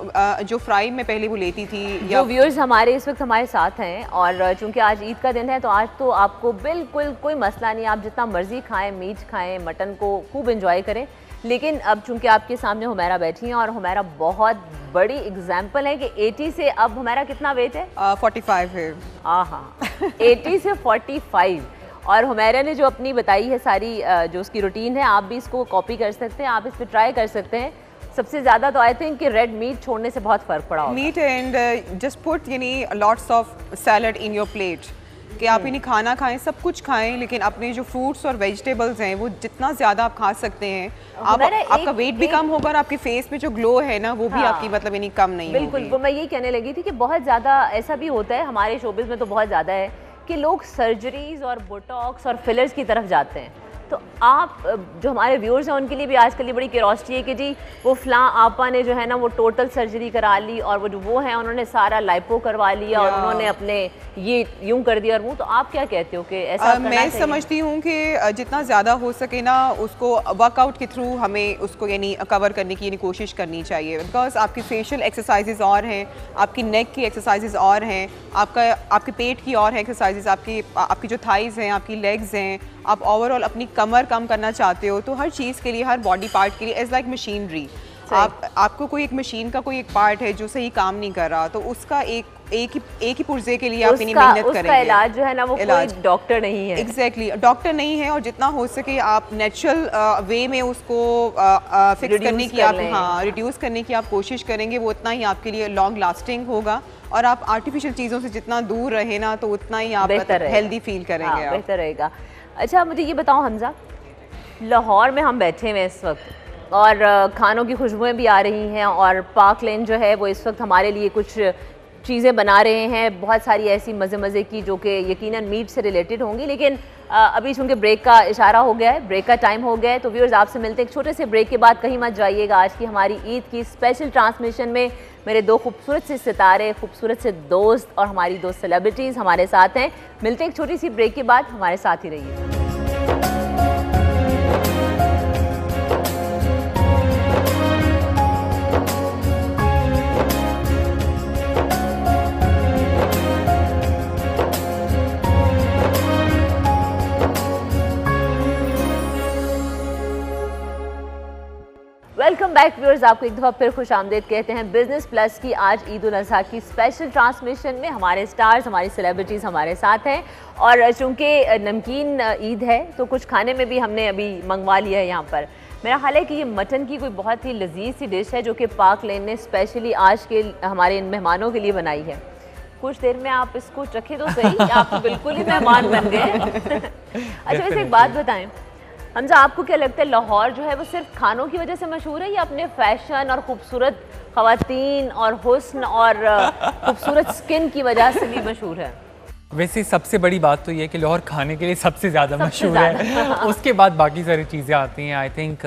जो फ्राई में पहले वो लेती थी। जो व्यूअर्स हमारे इस वक्त हमारे साथ हैं, और चूंकि आज ईद का दिन है, तो आज तो आपको बिल्कुल कोई मसला नहीं, आप जितना मर्जी खाएं, मीट खाएं, मटन को खूब एंजॉय करें। लेकिन अब चूंकि आपके सामने हुमैरा बैठी हैं, और हुमैरा बहुत बड़ी एग्जाम्पल है कि 80 से अब हुमैरा कितना वेट है? 45 है। हाँ 80 से 45। और हुमैरा ने जो अपनी बताई है सारी जो उसकी रूटीन है, आप भी इसको कॉपी कर सकते हैं, आप इस पर ट्राई कर सकते हैं। सबसे ज़्यादा तो आई थिंक कि रेड मीट छोड़ने से बहुत फ़र्क पड़ा होगा। मीट एंड जस्ट पुट यानी lots of salad in your plate, कि आप यानी खाना खाएं, सब कुछ खाएं, लेकिन अपने जो फ्रूट्स और वेजिटेबल्स हैं वो जितना ज़्यादा आप खा सकते हैं, आपका वेट भी कम होगा और आपके फेस में जो ग्लो है ना वो भी आपकी मतलब यानी कम नहीं होगी। बिल्कुल, वो मैं ये कहने लगी थी कि बहुत ज़्यादा ऐसा भी होता है हमारे शोबिज़ में, तो बहुत ज़्यादा है कि लोग सर्जरीज और बोटॉक्स और फिलर्स की तरफ जाते हैं। तो आप जो हमारे व्यूअर्स हैं उनके लिए भी आजकल ये बड़ी क्यूरोसिटी है कि जी वो फलां आपा ने जो है ना वो टोटल सर्जरी करा ली, और वो जो वो हैं उन्होंने सारा लाइपो करवा लिया और उन्होंने अपने ये यूं कर दिया और वो, तो आप क्या कहते हो कि ऐसा करना मैं चाहिए? समझती हूँ कि जितना ज़्यादा हो सके ना उसको वर्कआउट के थ्रू हमें उसको यानी कवर करने की यानी कोशिश करनी चाहिए। बिकॉज आपकी फेशियल एक्सरसाइजेज और हैं, आपकी नेक की एक्सरसाइजेज और हैं, आपके पेट की और है एक्सरसाइजेज, आपकी जो थाइज़ हैं, आपकी लेग्स हैं, आप ओवरऑल अपनी कमर कम करना चाहते हो, तो हर चीज़ के लिए, हर बॉडी पार्ट के लिए एज लाइक मशीनरी, आपको कोई एक मशीन का कोई एक पार्ट है जो सही काम नहीं कर रहा, तो उसका एक ही पुर्जे के लिए आप इतनी मेहनत करेंगे। उसका इलाज जो है ना वो कोई डॉक्टर नहीं है। एग्जैक्टली, डॉक्टर नहीं है, और जितना हो सके आप नेचुरल वे में उसको फिक्स करने की रिड्यूस करने की आप कोशिश करेंगे, वो उतना ही आपके लिए लॉन्ग लास्टिंग होगा। और आप आर्टिफिशियल चीज़ों से जितना दूर रहे ना, तो उतना ही आप हेल्दी फील करेंगे। बेहतर रहेगा। अच्छा मुझे ये बताओ हमजा, लाहौर में हम बैठे हुए हैं इस वक्त, और खानों की खुशबुएं भी आ रही हैं, और पार्क लेन जो है वो इस वक्त हमारे लिए कुछ चीज़ें बना रहे हैं, बहुत सारी ऐसी मज़े की जो कि यकीनन मीट से रिलेटेड होंगी। लेकिन अभी चूँकि ब्रेक का इशारा हो गया है, ब्रेक का टाइम हो गया है, तो व्यूअर्स आपसे मिलते हैं एक छोटे से ब्रेक के बाद। कहीं मत जाइएगा। आज की हमारी ईद की स्पेशल ट्रांसमिशन में मेरे दो खूबसूरत से सितारे, खूबसूरत से दोस्त और हमारी दो सेलिब्रिटीज़ हमारे साथ हैं। मिलते हैं एक छोटी सी ब्रेक के बाद, हमारे साथ ही रहिए। बैक व्यूअर्स, आपको एक दफ़ा फिर खुश आमदेद कहते हैं बिजनेस प्लस की आज ईद उल अज़हा की स्पेशल ट्रांसमिशन में। हमारे स्टार्स, हमारी सेलिब्रिटीज़ हमारे साथ हैं और चूँकि नमकीन ईद है तो कुछ खाने में भी हमने अभी मंगवा लिया है यहाँ पर। मेरा ख्याल है कि ये मटन की कोई बहुत ही लजीज सी डिश है जो कि पाक लेन ने स्पेशली आज के हमारे इन मेहमानों के लिए बनाई है। कुछ देर में आप इसको चखे तो सही, आप तो बिल्कुल ही मेहमान बन गए। अच्छा, वैसे एक बात बताएं हमजा, आपको क्या लगता है लाहौर जो है वो सिर्फ खानों की वजह से मशहूर है या अपने फैशन और खूबसूरत ख़वातीन और हुस्न और खूबसूरत स्किन की वजह से भी मशहूर है? वैसे सबसे बड़ी बात तो ये है कि लाहौर खाने के लिए सबसे ज़्यादा मशहूर है। उसके बाद बाकी सारी चीज़ें आती हैं। आई थिंक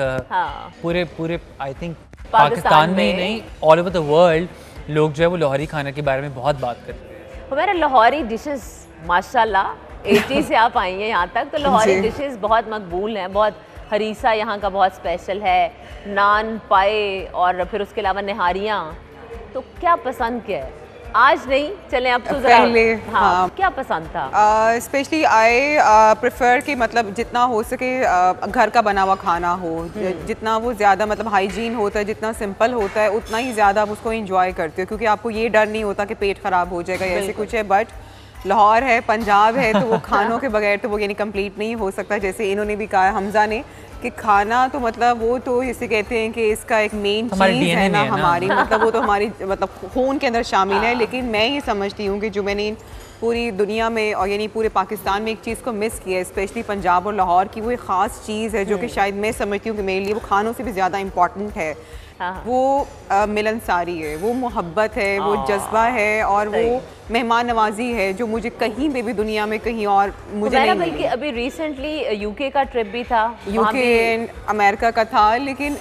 पूरे आई थिंक पाकिस्तान में ही नहीं, ऑल ओवर द वर्ल्ड लोग जो है वो लाहौरी खाने के बारे में बहुत बात करते हैं। हमारे लाहौरी डिशेस माशाल्लाह 80 से आप आई हैं यहाँ तक, तो लाहौरी डिशेस बहुत मकबूल हैं। बहुत हरीसा यहाँ का बहुत स्पेशल है, नान, पाए और फिर उसके अलावा निहारियाँ। तो क्या पसंद क्या है? आज नहीं, चलें अब तो पहले हाँ, क्या पसंद था? स्पेशली आई प्रेफर कि मतलब जितना हो सके घर का बना हुआ खाना हो, जितना वो ज़्यादा मतलब हाइजीन होता है, जितना सिंपल होता है उतना ही ज़्यादा आप उसको इंजॉय करते हो, क्योंकि आपको ये डर नहीं होता कि पेट ख़राब हो जाएगा या ऐसे कुछ है। बट लाहौर है, पंजाब है, तो वो खानों के बगैर तो वो यानी कंप्लीट नहीं हो सकता। जैसे इन्होंने भी कहा, हमजा ने, कि खाना तो मतलब वो तो जैसे कहते हैं कि इसका एक मेन चीज़ है ना हमारी, मतलब वो तो हमारी मतलब खून के अंदर शामिल है। लेकिन मैं ये समझती हूँ कि जो मैंने पूरी दुनिया में और यानी पूरे पाकिस्तान में एक चीज़ को मिस किया है, स्पेशली पंजाब और लाहौर की, वो एक ख़ास चीज़ है जो कि शायद मैं समझती हूँ कि मेरे लिए वो खानों से भी ज़्यादा इम्पॉर्टेंट है। वो मिलनसारी है, वो मोहब्बत है, वो जज्बा है और वो मेहमान नवाजी है जो मुझे कहीं पे भी दुनिया में कहीं और मुझे नहीं मिली। बल्कि अभी रिसेंटली यूके का ट्रिप भी था, यूके एंड अमेरिका का था। लेकिन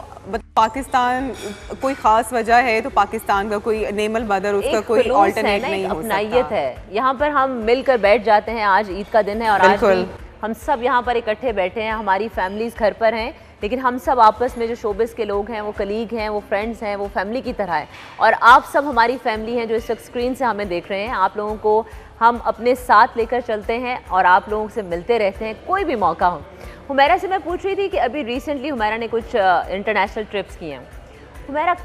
पाकिस्तान कोई ख़ास वजह है तो पाकिस्तान का कोई नेमल बदर, उसका कोई ऑल्टरनेट नहीं हो सकता है। यहाँ पर हम मिलकर बैठ जाते हैं, आज ईद का दिन है और आज हम सब यहाँ पर इकट्ठे बैठे हैं, हमारी फैमिलीज घर पर हैं, लेकिन हम सब आपस में जो शोबिस के लोग हैं, वो कलीग हैं, वो फ्रेंड्स हैं, वो फैमिली की तरह है। और आप सब हमारी फैमिली हैं जो इस वक्त स्क्रीन से हमें देख रहे हैं। आप लोगों को हम अपने साथ लेकर चलते हैं और आप लोगों से मिलते रहते हैं, कोई भी मौका हो। हुमैरा से मैं पूछ रही थी कि अभी रिसेंटली हुमैरा ने कुछ इंटरनेशनल ट्रिप्स किए हैं। हुमैरा,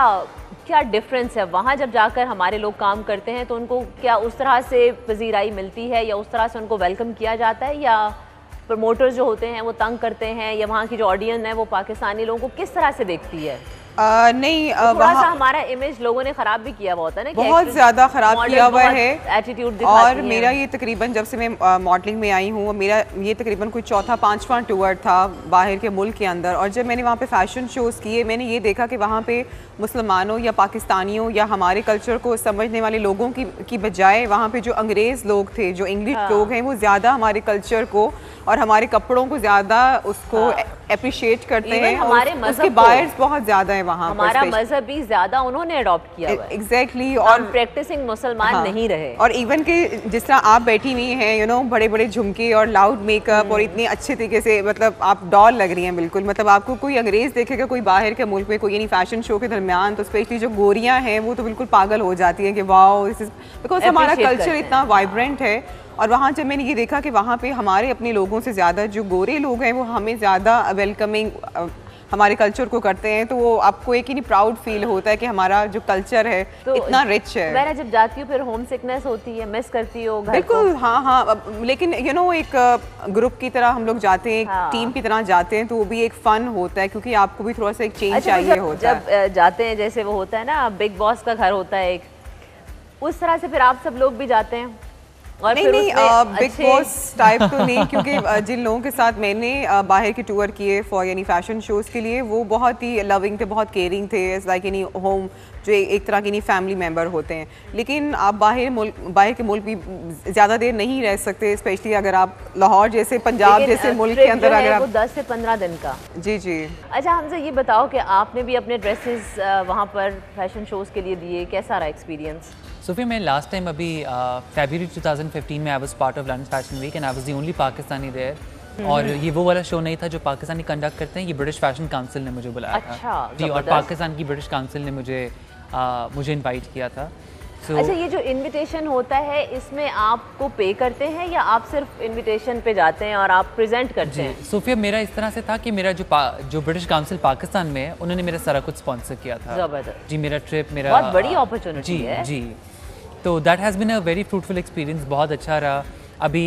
क्या डिफरेंस है वहाँ जब जाकर हमारे लोग काम करते हैं तो उनको क्या उस तरह से पजीराई मिलती है या उस तरह से उनको वेलकम किया जाता है, या प्रमोटर्स जो होते हैं वो तंग करते हैं, या वहाँ की जो ऑडियंस है वो पाकिस्तानी लोगों को किस तरह से देखती है? नहीं, थोड़ा सा हमारा इमेज लोगों ने खराब भी किया हुआ होता है ना, बहुत ज़्यादा ख़राब किया हुआ है एटीट्यूड। और मेरा ये तकरीबन जब से मैं मॉडलिंग में आई हूँ, मेरा ये तकरीबन कोई चौथा पांचवा टूर था बाहर के मुल्क के अंदर। और जब मैंने वहाँ पे फैशन शोज़ किए, मैंने ये देखा कि वहाँ पे मुसलमानों या पाकिस्तानियों या हमारे कल्चर को समझने वाले लोगों की बजाय वहाँ पे जो अंग्रेज़ लोग थे, जो इंग्लिश लोग हैं, वो ज़्यादा हमारे कल्चर को और हमारे कपड़ों को ज़्यादा उसको अप्रिशिएट करते हैं। हमारे उसके बायर्स बहुत ज़्यादा है वहाँ, हमारा मजहब भी ज़्यादा उन्होंने अडॉप्ट किया है। एग्जैक्टली। और प्रैक्टिसिंग मुसलमान नहीं रहे। और इवन के जिस तरह आप बैठी हुई हैं, बड़े बड़े झुमके और लाउड मेकअप और इतने अच्छे तरीके से, मतलब आप डॉल लग रही हैं बिल्कुल। मतलब आपको कोई अंग्रेज देखेगा, कोई बाहर के मुल्क में, कोई यानी फैशन शो के दरमियान, तो स्पेशली जो गोरियां हैं वो तो बिल्कुल पागल हो जाती हैं कि वाओ, बिकॉज हमारा कल्चर इतना वाइब्रेंट है। और वहाँ जब मैंने ये देखा कि वहाँ पे हमारे अपने लोगों से ज़्यादा जो गोरे लोग हैं वो हमें ज़्यादा वेलकमिंग हमारे कल्चर को करते हैं, तो वो आपको एक ही प्राउड फील होता है कि हमारा जो कल्चर है तो इतना रिच है। मैं जब जाती हूँ फिर होम सिकनेस होती है, मिस करती हो घर बिल्कुल। हाँ, लेकिन एक ग्रुप की तरह हम लोग जाते हैं, एक टीम की तरह जाते हैं, तो वो भी एक फन होता है, क्योंकि आपको भी थोड़ा सा एक चेंज चाहिए होता है। जब जाते हैं, जैसे वो होता है ना बिग बॉस का घर होता है एक, उस तरह से फिर आप सब लोग भी जाते हैं? और नहीं, बिग बॉस टाइप तो नहीं, क्योंकि जिन लोगों के साथ मैंने बाहर के टूर किए फॉर यानी फैशन शोज़ के लिए, वो बहुत ही लविंग थे, बहुत केयरिंग थे, लाइक यानी होम जो एक तरह के फैमिली मेंबर होते हैं। लेकिन आप बाहर के मुल्क भी ज़्यादा देर नहीं रह सकते, स्पेशली अगर आप लाहौर जैसे पंजाब जैसे मुल्क के अंदर अगर आप 10 से 15 दिन का। जी। अच्छा, हमसे ये बताओ कि आपने भी अपने ड्रेसेस वहाँ पर फैशन शोज़ के लिए दिए, कैसा रहा एक्सपीरियंस? सोफिया, मैं लास्ट टाइम अभी February 2015 में I was part of London fashion week and I was the only Pakistani there. और ये वो वाला शो नहीं था जो पाकिस्तानी कंडक्ट करते हैं, ये ब्रिटिश फैशन काउंसिल ने मुझे बुलाया था जी, और पाकिस्तान की ब्रिटिश काउंसिल ने मुझे इनवाइट किया था। अच्छा, ये जो इनविटेशन होता है इसमें आपको पे करते हैं या आप सिर्फ इनविटेशन पे जाते हैं और आप प्रेजेंट करते हैं? सोफिया, मेरा इस तरह से था कि मेरा जो ब्रिटिश काउंसिल पाकिस्तान में है, उन्होंने मेरा सारा कुछ स्पॉन्सर किया था। जबरदस्त जी, मेरा ट्रिप, मेरा बहुत बड़ी अपॉर्चुनिटी है। जी, तो that has been a very fruitful experience, बहुत अच्छा रहा। अभी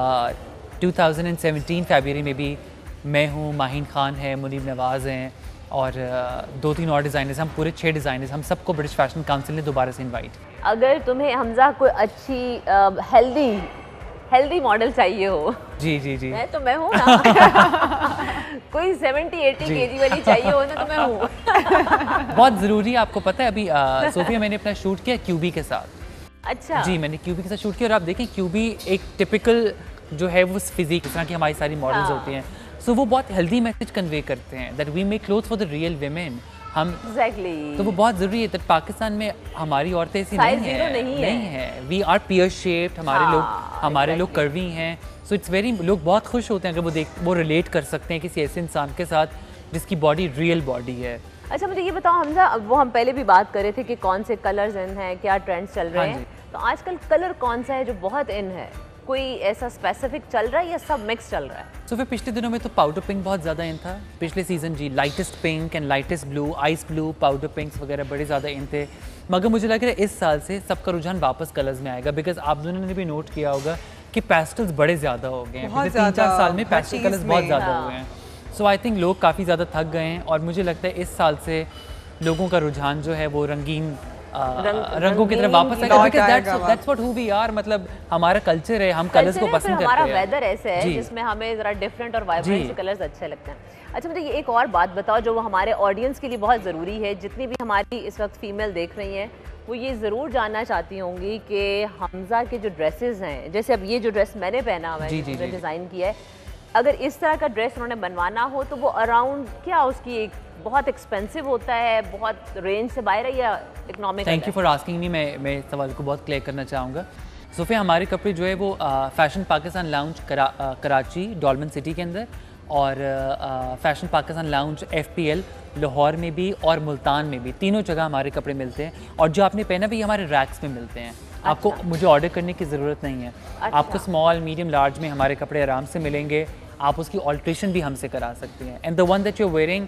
2017 फरवरी में भी मैं हूँ, माहिन खान है, मुनीब नवाज़ हैं और 2-3 और डिज़ाइनर्स, हम पूरे 6 डिज़ाइनर्स, हम सबको ब्रिटिश फैशन काउंसिल ने दोबारा से इनवाइट। अगर तुम्हें हमजा कोई अच्छी हेल्दी मॉडल चाहिए हो, जी, तो मैं हूँ ना। कोई 70-80 kg वाली चाहिए हो ना, तो मैं हूँ। बहुत ज़रूरी है, आपको पता है अभी सोफिया मैंने अपना शूट किया क्यूबी के साथ। अच्छा जी, मैंने क्यूबी के साथ शूट किया और आप देखें क्यूबी एक टिपिकल जो है वो फिजिक, जिस तरह की हमारी सारी मॉडल्स होती हैं, सो वो बहुत हेल्दी मैसेज कन्वे करते हैं that we make clothes for the real women. हम एग्जैक्टली तो वो बहुत ज़रूरी है। दैट पाकिस्तान में हमारी औरतें ऐसी नहीं है, वी आर पियर शेप्ड, हमारे लोग कर्वी हैं, सो इट्स वेरी, लोग बहुत खुश होते हैं अगर वो रिलेट कर सकते हैं किसी ऐसे इंसान के साथ जिसकी बॉडी रियल बॉडी है। अच्छा, मुझे ये बताओ हमजा, वो हम पहले भी बात कर रहे थे कि कौन से कलर्स इन हैं, क्या ट्रेंड्स चल रहे हैं, तो आजकल कलर कौन सा है जो बहुत इन है? कोई ऐसा स्पेसिफिक चल रहा है या सब मिक्स चल रहा है? तो फिर पिछले दिनों में तो पाउडर पिंक बहुत ज़्यादा इन था, पिछले सीज़न जी, lightest pink and lightest blue, ice blue, powder pinks वगैरह बड़े ज़्यादा इन थे। मगर मुझे लग रहा है इस साल से सबका रुझान वापस कलर्स में आएगा, बिकॉज आप दोनों ने भी नोट किया होगा कि पेस्टल्स बड़े ज़्यादा हो गए हैं, पिछले 3-4 साल में पेस्टल कलर्स बहुत ज़्यादा हुए हैं। सो आई थिंक लोग काफ़ी ज़्यादा थक गए हैं और मुझे लगता है इस साल से लोगों का रुझान जो है वो रंगीन रंगों की तरफ वापस आएगा, because that's what who we are, मतलब हमारा कल्चर है, हम कलर्स को पसंद करते हैं। हमारा वेदर ऐसे है जिसमें हमें जरा डिफरेंट और वाइब्रेंट से कलर्स अच्छे लगते हैं। अच्छा, मुझे ये एक और बात बताओ जो हमारे ऑडियंस के लिए बहुत ज़रूरी है, जितनी भी हमारी इस वक्त फीमेल देख रही हैं वो ये ज़रूर जानना चाहती होंगी कि हमजा के जो ड्रेसेस हैं, जैसे अब ये जो ड्रेस मैंने पहना हुआ है, जो डिज़ाइन किया है, अगर इस तरह का ड्रेस उन्होंने बनवाना हो तो वो अराउंड क्या उसकी एक बहुत एक्सपेंसिव होता है, बहुत रेंज से बाहर है या economic? Thank you for asking me, मैं इस सवाल को बहुत क्लियर करना चाहूँगा। सोफिया, हमारे कपड़े जो है वो fashion Pakistan lounge Karachi Dolmen City के अंदर और fashion Pakistan lounge FPL Lahore में भी और मुल्तान में भी, तीनों जगह हमारे कपड़े मिलते हैं। और जो आपने पहना भी हमारे रैक्स में मिलते हैं, आपको मुझे ऑर्डर करने की ज़रूरत नहीं है। आपको स्मॉल, मीडियम, लार्ज में हमारे कपड़े आराम से मिलेंगे, आप उसकी ऑल्ट्रेशन भी हमसे करा सकते हैं। And the one that you are wearing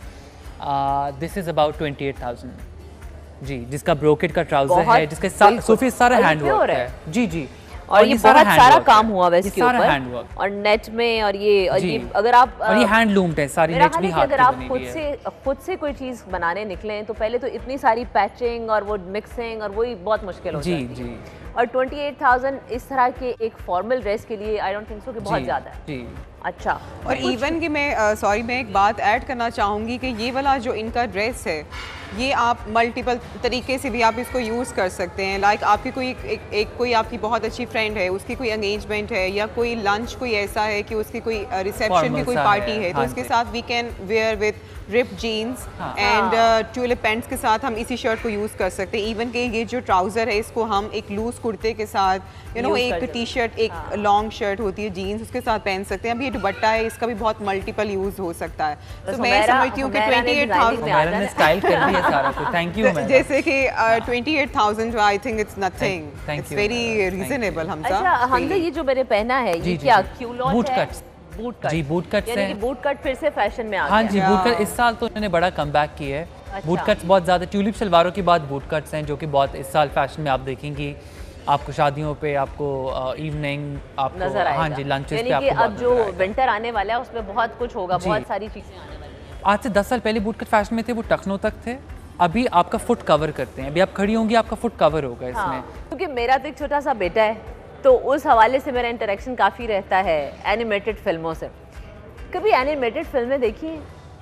this is about 28,000 जी, जिसका ब्रोकेट का ट्राउजर है, जिसका सोफिया सारा हैंडवर्क है। जी, और ये बहुत सारा काम हुआ है इसके ऊपर और नेट में, और ये अगर आप और ये हैंडलूम्ड है, सारी नेट्स भी हाथ अगर आप खुद से कोई चीज़ बनाने निकलें तो पहले तो इतनी सारी पैचिंग और वो मिक्सिंग और वही बहुत मुश्किल हो जाती है। और 28,000 इस तरह के एक फॉर्मल ड्रेस के लिए आई डोंट थिंक सो कि बहुत ज़्यादा है। अच्छा, और इवन कि मैं एक बात ऐड करना चाहूँगी कि ये वाला जो इनका ड्रेस है, ये आप मल्टीपल तरीके से भी आप इसको यूज़ कर सकते हैं। लाइक आपकी कोई आपकी बहुत अच्छी फ्रेंड है, उसकी कोई एंगेजमेंट है या कोई लंच कोई ऐसा है कि उसकी कोई रिसेप्शन की कोई पार्टी है, तो उसके साथ we can wear with rip jeans and tulip pants के साथ हम इसी शर्ट को यूज़ कर सकते हैं। इवन कि ये जो ट्राउज़र है इसको हम एक लूज़ कुर्ते के साथ एक टी शर्ट, एक लॉन्ग शर्ट होती है जीन्स, उसके साथ पहन सकते हैं। अब ये दुपट्टा है, इसका भी बहुत मल्टीपल यूज़ हो सकता है। तो मैं समझती हूँ कि 28,000 स्टाइल कर दिया सारा कुछ। Thank you. जैसे कि 28,000 जो I think it's nothing, it's very reasonable. Hamza, ये जो मैंने पहना है ये क्या क्यूलॉन है? बूट कट्स जी, बूट कट्स हैं। बूट कट फिर से फैशन में आ गया। हाँ जी, बूट कट इस साल तो उन्होंने बड़ा कमबैक किया है। बूट कट्स बहुत ज़्यादा, ट्यूलिप शलवारों के बाद बूट कट्स हैं जो कि बहुत इस साल फैशन में आप देखेंगी, आपको शादियों पे, आपको इवनिंग, आपको नजर आएगा। हाँ जी, लंचेस पे आपको। अब जो विंटर आने वाला है उसमें बहुत कुछ होगा, बहुत सारी चीज़ें आने वाली हैं। आज से 10 साल पहले बूट कट फैशन में थे, वो टखनों तक थे। अभी आपका फुट कवर करते हैं, अभी आप खड़ी होंगी आपका फुट कवर होगा इसमें। क्योंकि मेरा तो एक छोटा सा बेटा है, तो उस हवाले से मेरा इंटरेक्शन काफ़ी रहता है एनिमेटेड फिल्मों से। कभी एनिमेटेड फिल्में देखी?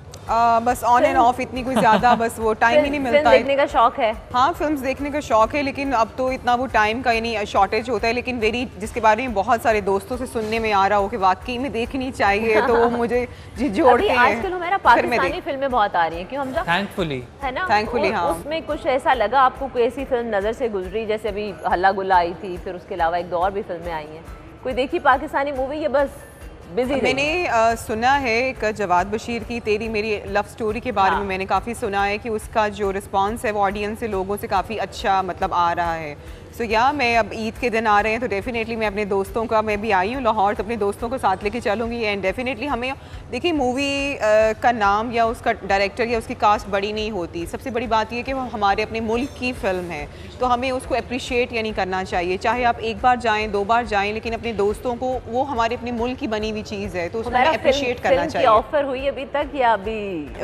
बस ऑन एंड ऑफ, इतनी कोई ज़्यादा बस वो टाइम ही नहीं मिलता। फिल्म देखने का शौक है? हाँ, फिल्म्स देखने का शौक है, लेकिन अब तो इतना वो टाइम का नहीं शॉर्टेज होता है। लेकिन जिसके बारे में बहुत सारे दोस्तों से सुनने में आ रहा हो कि वाकई में देखनी चाहिए, तो वो मुझे जोड़ते हैं। आजकल हमारा पाकिस्तानी फिल्में बहुत आ रही हैं, क्यों हमजा? थैंकफुली, है ना? थैंकफुली। हाँ, उसमें कुछ ऐसा लगा आपको, कोई ऐसी फिल्म नज़र से गुजरी? जैसे अभी हल्ला गुल्ला आई थी, फिर उसके अलावा एक दो और भी फिल्में आई हैं, कोई देखी पाकिस्तानी मूवी? ये बस मैंने सुना है एक जवाद बशीर की तेरी मेरी लव स्टोरी के बारे में मैंने काफ़ी सुना है कि उसका जो रिस्पांस है वो ऑडियंस से, लोगों से काफ़ी अच्छा मतलब आ रहा है। सो या मैं अब ईद के दिन आ रहे हैं तो डेफिनेटली मैं अपने दोस्तों का, मैं भी आई हूँ लाहौर तो अपने दोस्तों को साथ लेके चलूँगी। एंड डेफिनेटली हमें देखिए मूवी का नाम या उसका डायरेक्टर या उसकी कास्ट बड़ी नहीं होती, सबसे बड़ी बात यह कि वो हमारे अपने मुल्क की फ़िल्म है तो हमें उसको अप्रिशिएट यानी करना चाहिए। चाहे आप एक बार जाएँ 2 बार जाएँ, लेकिन अपने दोस्तों को, वो हमारे अपने मुल्क की बनी हुई चीज़ है तो उसको हमें अप्रिशिएट करना चाहिए। ऑफर हुई अभी तक या अभी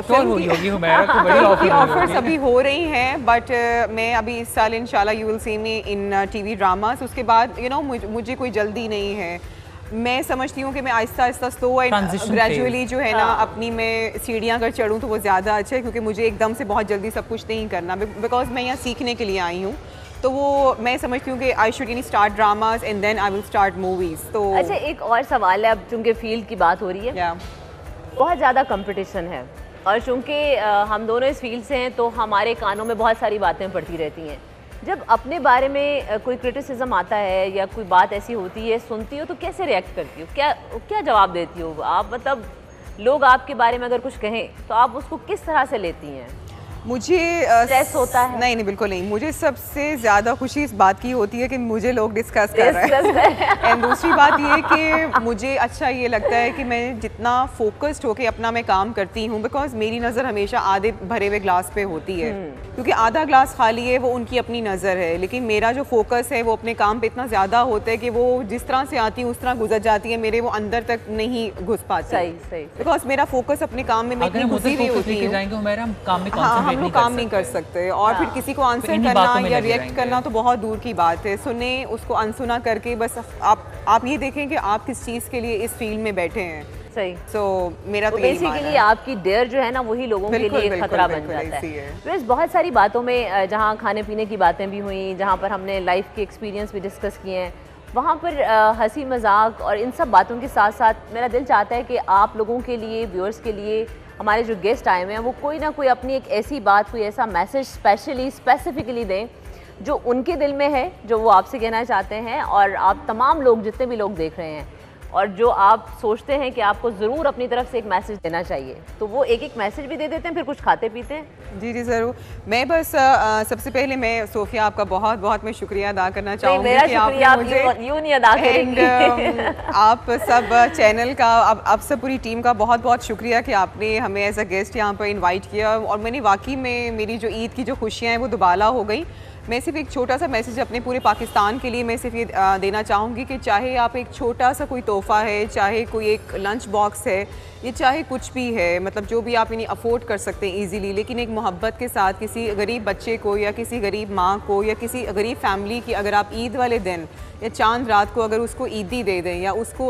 ऑफर्स अभी हो रही हैं, बट मैं अभी इस साल इंशाल्लाह you will see me in TV dramas. उसके बाद मुझे कोई जल्दी नहीं है। मैं समझती हूँ कि मैं Aahista Aahista slow and gradually जो है ना अपनी मैं सीढ़ियाँ अगर चढ़ूँ तो वो ज़्यादा अच्छा है, क्योंकि मुझे एकदम से बहुत जल्दी सब कुछ नहीं करना, बिकॉज मैं यहाँ सीखने के लिए आई हूँ। तो वो मैं समझती हूँ कि I should start dramas and then I will start movies. तो अच्छा, एक और सवाल है, अब चूँकि फील्ड की बात हो रही है, बहुत ज़्यादा कंपटीशन है और चूँकि हम दोनों इस फील्ड से हैं तो हमारे कानों में बहुत सारी बातें पड़ती रहती हैं। जब अपने बारे में कोई क्रिटिसिज्म आता है या कोई बात ऐसी होती है, सुनती हो तो कैसे रिएक्ट करती हो, क्या जवाब देती हो आप? मतलब लोग आपके बारे में अगर कुछ कहें तो आप उसको किस तरह से लेती हैं? मुझे स्ट्रेस होता है? नहीं, बिल्कुल नहीं। मुझे सबसे ज़्यादा खुशी इस बात की होती है कि मुझे लोग डिस्कस कर रहे हैं। एंड दूसरी बात ये कि मुझे अच्छा ये लगता है कि मैं जितना फोकस्ड होके अपना मैं काम करती हूँ, बिकॉज मेरी नज़र हमेशा आधे भरे हुए ग्लास पे होती है, क्योंकि आधा ग्लास खाली है वो उनकी अपनी नज़र है, लेकिन मेरा जो फोकस है वो अपने काम पे इतना ज़्यादा होता है कि वो जिस तरह से आती है उस तरह गुजर जाती है, मेरे वो अंदर तक नहीं घुस पाती। सही। बिकॉज मेरा फोकस अपने काम में मैं इतनी घुसी हुई होती हूँ, हम लोग काम नहीं कर सकते। और फिर किसी को आंसर करना या रिएक्ट करना तो बहुत दूर की बात है। सुने उसको अनसुना करके बस आप ये देखें कि आप किस चीज़ के लिए इस फील्ड में बैठे हैं। सही। मेरा तो बेसिकली आपकी डेयर जो है ना वही लोगों के लिए खतरा बन जाता है। वैसे बहुत सारी बातों में जहाँ खाने पीने की बातें भी हुई, जहाँ पर हमने लाइफ के एक्सपीरियंस भी डिस्कस किए हैं, वहाँ पर हंसी मजाक और इन सब बातों के साथ साथ मेरा दिल चाहता है कि आप लोगों के लिए, व्यूअर्स के लिए, हमारे जो गेस्ट आए हुए हैं वो कोई ना कोई अपनी एक ऐसी बात, कोई ऐसा मैसेज स्पेसिफिकली दें जो उनके दिल में है, जो वो आपसे कहना चाहते हैं, और आप तमाम लोग, जितने भी लोग देख रहे हैं और जो आप सोचते हैं कि आपको ज़रूर अपनी तरफ से एक मैसेज देना चाहिए, तो वो एक मैसेज भी दे देते हैं, फिर कुछ खाते पीते हैं। जी ज़रूर। मैं बस सबसे पहले मैं सोफिया आपका बहुत मैं शुक्रिया अदा करना चाहूँगी कि आपने मुझे यूँ नहीं अदा करेंगे। आप सब चैनल का, आप सब पूरी टीम का बहुत शुक्रिया कि आपने हमें एज अ गेस्ट यहाँ पर इन्वाइट किया, और मैंने वाकई में मेरी जो ईद की जो खुशियाँ हैं वो दुबाला हो गई। मैं सिर्फ एक छोटा सा मैसेज अपने पूरे पाकिस्तान के लिए मैं सिर्फ ये देना चाहूँगी कि चाहे आप एक छोटा सा कोई तोहफ़ा है, चाहे कोई एक लंच बॉक्स है, ये चाहे कुछ भी है, मतलब जो भी आप इन्हें अफोर्ड कर सकते हैं ईजीली, लेकिन एक मोहब्बत के साथ किसी गरीब बच्चे को या किसी गरीब माँ को या किसी गरीब फैमिली की अगर आप ईद वाले दिन या चांद रात को अगर उसको ईदी दे दें या उसको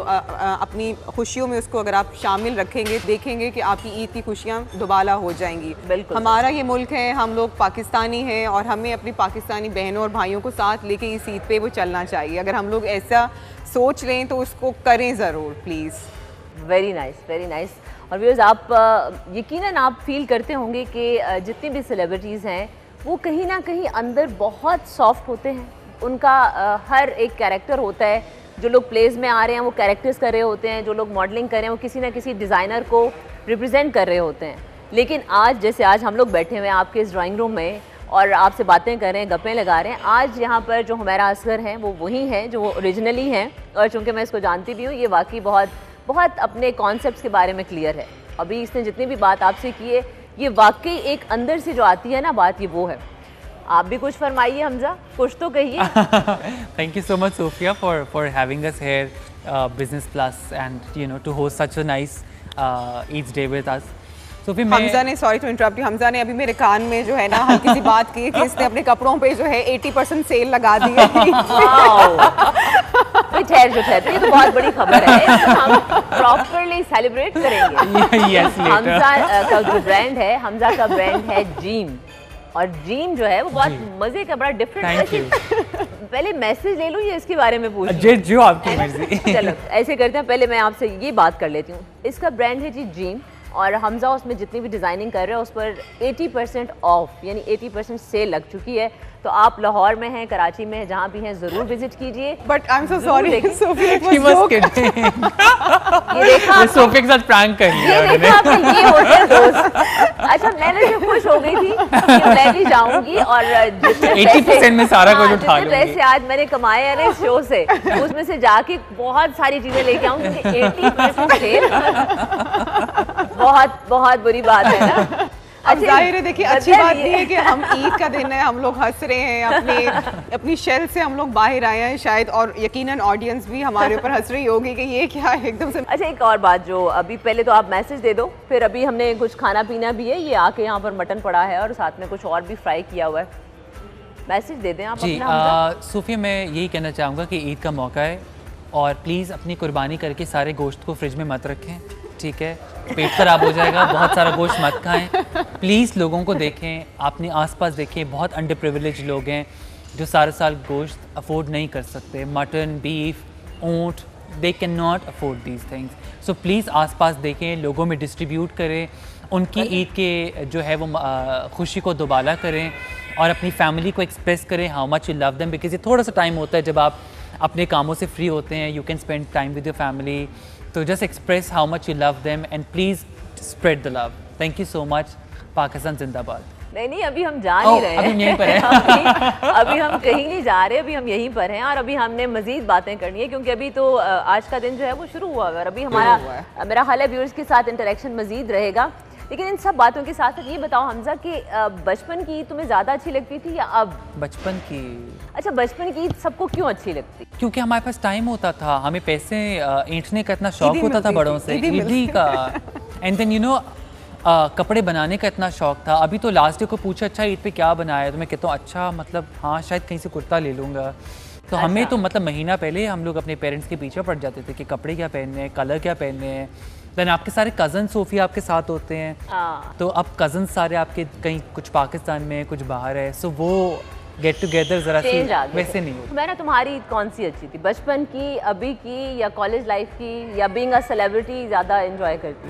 अपनी खुशियों में उसको अगर आप शामिल रखेंगे, देखेंगे कि आपकी ईद की खुशियाँ दुबाला हो जाएंगी। बिल्कुल। हमारा ये मुल्क है, हम लोग पाकिस्तानी हैं और हमें अपनी पाकिस्तानी बहनों और भाइयों को साथ लेके इस ईद पे वो चलना चाहिए। अगर हम लोग ऐसा सोच लें तो उसको करें ज़रूर, प्लीज़। Very nice. और व्यूअर्स, आप यकीनन आप फील करते होंगे कि जितनी भी सेलिब्रिटीज़ हैं वो कहीं ना कहीं अंदर बहुत सॉफ्ट होते हैं। उनका हर एक कैरेक्टर होता है। जो लोग प्लेज में आ रहे हैं वो कैरेक्टर्स कर रहे होते हैं, जो लोग मॉडलिंग कर रहे हैं वो किसी ना किसी डिज़ाइनर को रिप्रेजेंट कर रहे होते हैं। लेकिन आज जैसे आज हम लोग बैठे हुए हैं आपके इस ड्राइंग रूम में और आपसे बातें कर रहे हैं, गप्पें लगा रहे हैं, आज यहाँ पर जो हुमैरा असगर हैं वो वही हैं जो ओरिजिनली हैं। और चूँकि मैं इसको जानती भी हूँ, ये वाकई बहुत अपने कॉन्सेप्ट्स के बारे में क्लियर है। अभी इसने जितनी भी बात आपसे की है, ये वाकई एक अंदर से जो आती है ना बात, ये वो है। आप भी कुछ फरमाइए हमजा, कुछ तो कहिए। Thank you so much, Sophia, for having us here, Business Plus, and to host such a nice Eid day with us. Hamza ने, sorry to interrupt you, Hamza ने अभी मेरे कान में जो है ना हल्की सी बात की कि इसने अपने कपड़ों पे जो है 80% सेल लगा दी है। ठहर, ये तो बहुत बड़ी खबर है, हम प्रॉपर्ली सेलिब्रेट करेंगे। हमजा का जो ब्रांड है, हमजा का ब्रांड है ड्रीम, और ड्रीम जो है वो बहुत मजे का, बड़ा डिफरेंट। पहले मैसेज ले लूँ या इसके बारे में पूछ? जो आपकी मर्जी। चलो ऐसे करते हैं, पहले मैं आपसे ये बात कर लेती हूँ। इसका ब्रांड है जी ड्रीम, और हमजा उसमें जितनी भी डिज़ाइनिंग कर रहे हैं उस पर 80% ऑफ यानी 80% सेल लग चुकी है। तो आप लाहौर में हैं, कराची में हैं, जहाँ भी हैं ज़रूर विजिट कीजिए। But I am so sorry Sophia, She was kidding. ये देखा ये सोफिया के साथ प्रैंक कर लिया ये देखा आपने, ये होटल दोस्त। अच्छा मैं भी खुश हो गई थी कि मैं भी जाऊंगी और जितने 80% में सारा कुछ उठा जितने लूंगी। पैसे आज मैंने कमाए हैं ना इस शो से, उसमें से जाके बहुत सारी चीजें लेके आऊँ, क्योंकि 80% सेल बहुत बहुत बुरी बात है ना। अब जाहिर है, देखिए अच्छी बात ये है कि हम ईद का दिन है, हम लोग हंस रहे हैं, अपनी शेल से हम लोग बाहर आए हैं शायद, और यकीनन ऑडियंस भी हमारे ऊपर हंस रही होगी कि ये क्या है एकदम से। अच्छा एक और बात, जो अभी पहले तो आप मैसेज दे दो, फिर अभी हमने कुछ खाना पीना भी है, ये आके यहाँ पर मटन पड़ा है और साथ में कुछ और भी फ्राई किया हुआ है, मैसेज दे दें आप जी। अपना। सोफिया मैं यही कहना चाहूँगा कि ईद का मौका है और प्लीज़ अपनी कुर्बानी करके सारे गोश्त को फ्रिज में मत रखें, ठीक है? पेट खराब हो जाएगा, बहुत सारा गोश्त मत खाएं। प्लीज़ लोगों को देखें, अपने आसपास देखें, बहुत अंडर प्रिविलेज लोग हैं जो सारे साल गोश्त अफोर्ड नहीं कर सकते, मटन, बीफ, ऊँट, they can not afford these things. So please आसपास देखें, लोगों में डिस्ट्रीब्यूट करें, उनकी ईद के जो है वो खुशी को दोबाला करें और अपनी फैमिली को एक्सप्रेस करें how much you love them, because ये थोड़ा सा टाइम होता है जब आप अपने कामों से फ्री होते हैं, you can spend time with your family, तो just express how much you love them and please spread the love. Thank you so much. Pakistan जिंदाबाद। नहीं अभी हम जा नहीं रहे हैं, अभी यहीं पर है। अभी हम कहीं नहीं जा रहे, अभी हम यहीं पर हैं और अभी हमने मजीद बातें करनी है, क्योंकि अभी तो आज का दिन जो है वो शुरू हुआ है और अभी हमारा मेरा ख्याल है व्यूअर्स के साथ इंटरेक्शन मजीद रहेगा। लेकिन इन सब बातों के साथ साथ ये बताओ हमजा कि बचपन की तुम्हें ज़्यादा अच्छी लगती थी या अब? बचपन की। अच्छा बचपन की सबको क्यों अच्छी लगती? क्योंकि हमारे पास टाइम होता था, हमें पैसे ऐंठने का इतना शौक होता था बड़ों से, ईदी का, एंड देन यू नो कपड़े बनाने का इतना शौक था। अभी तो लास्ट डे को पूछा अच्छा ईद पे क्या बनाया है, तो मैं कहता हूँ अच्छा मतलब हाँ शायद कहीं से कुर्ता ले लूँगा। तो हमें तो मतलब महीना पहले हम लोग अपने पेरेंट्स के पीछे पड़ जाते थे कि कपड़े क्या पहनने हैं, कलर क्या पहनने हैं। देन आपके सारे कज़न सोफिया आपके साथ होते हैं, तो अब कज़न सारे आपके कहीं कुछ पाकिस्तान में कुछ बाहर है, सो वो गेट टुगेदर ज़रा सी वैसे नहीं होती। मैंने तुम्हारी कौन सी अच्छी थी, बचपन की, अभी की, या कॉलेज लाइफ की, या बीइंग अ सेलिब्रिटी ज़्यादा एंजॉय करती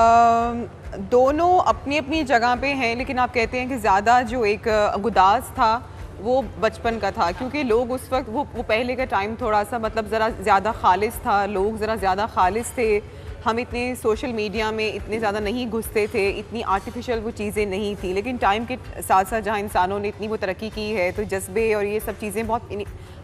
है? दोनों अपनी अपनी जगह पे हैं, लेकिन आप कहते हैं कि ज़्यादा जो एक गुदास था वो बचपन का था, क्योंकि लोग उस वक्त वो पहले का टाइम थोड़ा सा मतलब ज़रा ज़्यादा खालिस था, लोग ज़रा ज़्यादा खालिस थे, हम इतने सोशल मीडिया में इतने ज़्यादा नहीं घुसते थे, इतनी आर्टिफिशियल वो चीज़ें नहीं थी। लेकिन टाइम के साथ साथ जहाँ इंसानों ने इतनी वो तरक्की की है, तो जज्बे और ये सब चीज़ें बहुत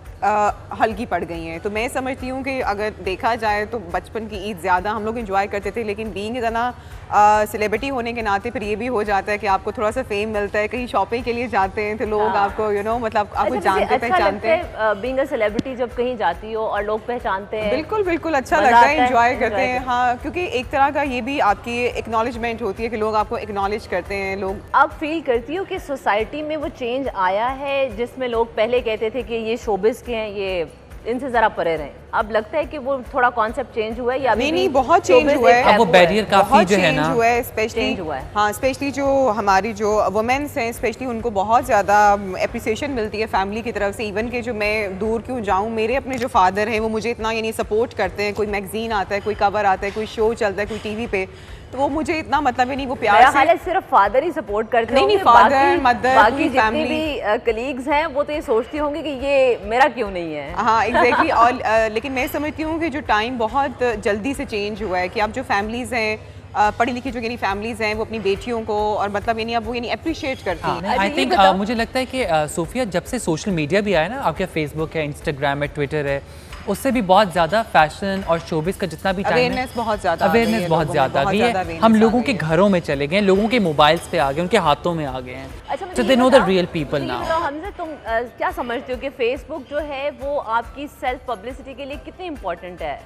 हल्की पड़ गई हैं। तो मैं समझती हूँ कि अगर देखा जाए तो बचपन की ईद ज़्यादा हम लोग एंजॉय करते थे, लेकिन बीइंग इतना सेलिब्रिटी होने के नाते फिर ये भी हो जाता है कि आपको थोड़ा सा फेम मिलता है, कहीं शॉपिंग के लिए जाते हैं तो लोग आपको यू नो मतलब आपको जानते पहचानते हैं। बीइंग अ सेलिब्रिटी जब कहीं जाती हो और लोग पहचानते हैं, बिल्कुल बिल्कुल अच्छा लगता है, एंजॉय करते हैं। हाँ, क्योंकि एक तरह का ये भी आपकी एक्नॉलेजमेंट होती है कि लोग आपको एक्नॉलेज करते हैं। लोग आप फील करती हो कि सोसाइटी में वो चेंज आया है जिसमें लोग पहले कहते थे कि ये शोबिस के हैं, ये इनसे जरा परे रहें, अब लगता है कि वो थोड़ा कॉन्सेप्ट चेंज हुआ है या नहीं बहुत चेंज हुआ है, अब वो बैरियर काफी जो है ना हुआ है, स्पेशली हाँ स्पेशली जो हमारी जो वुमेन्स हैं स्पेशली उनको बहुत ज़्यादा एप्रिसिएशन मिलती है फैमिली की तरफ से। इवन के जो मैं दूर क्यों जाऊँ, मेरे अपने जो फादर हैं वो मुझे इतना यानी सपोर्ट करते हैं, कोई मैगजीन आता है, कोई कवर आता है, कोई शो चलता है, कोई टीवी पे, तो वो मुझे इतना मतलब है नहीं वो प्यार से सिर्फ फादर ही सपोर्ट करते हैं, नहीं फादर मदर बाकी जितने भी कलीग्स हैं वो तो ये सोचती होंगी कि ये मेरा क्यों नहीं है। हाँ एग्जैक्टली। और लेकिन मैं समझती हूँ कि जो टाइम बहुत जल्दी से चेंज हुआ है कि अब जो फैमिलीज हैं पढ़ी लिखी जो यानी फैमिलीज हैं वो अपनी बेटियों को और मतलब यानी अब वो यानी अप्रिशिएट करती हैं। आई थिंक मुझे लगता है कि सोफिया जब से सोशल मीडिया भी आया ना, आपका फेसबुक है, इंस्टाग्राम है, ट्विटर है, उससे भी बहुत ज़्यादा फैशन और शोबिस का जितना भी अवेयरनेस बहुत ज़्यादा आ गई है। हम लोगों के घरों में चले गए, लोगों के मोबाइल्स पे आ गए, उनके हाथों में आ गए हैं, अच्छा, they know the real people now. हमसे तुम क्या समझते हो कि फेसबुक जो है वो आपकी सेल्फ पब्लिसिटी के लिए कितनी इम्पोर्टेंट है?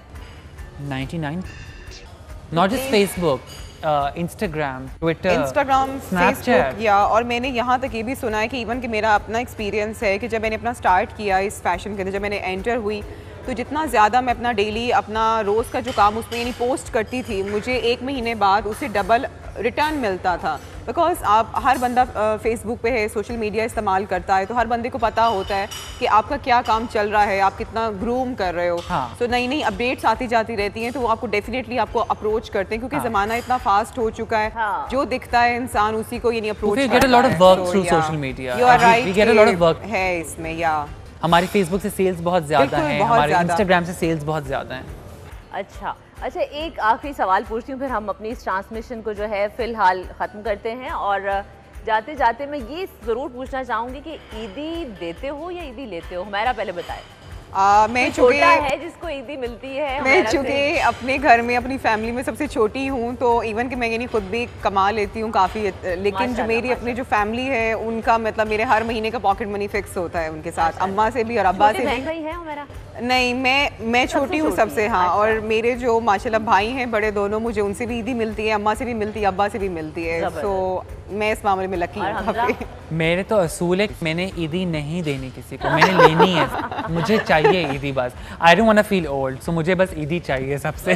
99 not just Facebook, Instagram, Twitter, Facebook या और मैंने यहाँ तक ये भी सुना है कि इवन कि मेरा अपना एक्सपीरियंस है कि जब मैंने अपना स्टार्ट किया इस फैशन के अंदर, जब मैंने एंटर हुई तो जितना ज़्यादा मैं अपना डेली अपना रोज़ का जो काम उसमें यानी पोस्ट करती थी, मुझे 1 महीने बाद उससे डबल रिटर्न मिलता था। बिकॉज आप हर बंदा फेसबुक पे है, सोशल मीडिया इस्तेमाल करता है, तो हर बंदे को पता होता है कि आपका क्या काम चल रहा है, आप कितना ग्रूम कर रहे हो। तो नई नई अपडेट्स आती जाती रहती हैं, तो वो आपको डेफिनेटली आपको अप्रोच करते हैं, क्योंकि ज़माना इतना फास्ट हो चुका है, जो दिखता है इंसान उसी को यानी अप्रोच करता है। We get a lot of work through social media. You are right, we get a lot of work है इसमें, या हमारी फेसबुक से सेल्स बहुत ज़्यादा हैं, हमारे इंस्टाग्राम से सेल्स बहुत ज़्यादा हैं। अच्छा, एक आखिरी सवाल पूछती हूँ, फिर हम अपनी इस ट्रांसमिशन को जो है फ़िलहाल ख़त्म करते हैं। और जाते जाते मैं ये ज़रूर पूछना चाहूँगी कि ईदी देते हो या ईदी लेते हो? हमारा पहले बताएं। मैं छोटा है जिसको ईदी मिलती है। मैं चूँकि अपने घर में अपनी फैमिली में सबसे छोटी हूँ, तो इवन कि मैं यानी खुद भी कमा लेती हूँ काफ़ी, लेकिन जो मेरी अपनी जो फैमिली है उनका मतलब मेरे हर महीने का पॉकेट मनी फिक्स होता है उनके साथ, अम्मा से भी और अब्बा से भी। नहीं, मैं छोटी हूँ सबसे, हाँ। और मेरे जो माशाल्लाह भाई हैं बड़े दोनों, मुझे उनसे भी ईदी मिलती है, अम्मा से भी मिलती है, अब्बा से भी मिलती है। तो मैं इस मामले में लकी हूँ। मेरे तो असूल है मैंने ईदी नहीं देनी किसी को, मैंने लेनी है, मुझे चाहिए ईदी बस। I don't want to feel old, so मुझे बस ईदी चाहिए सबसे।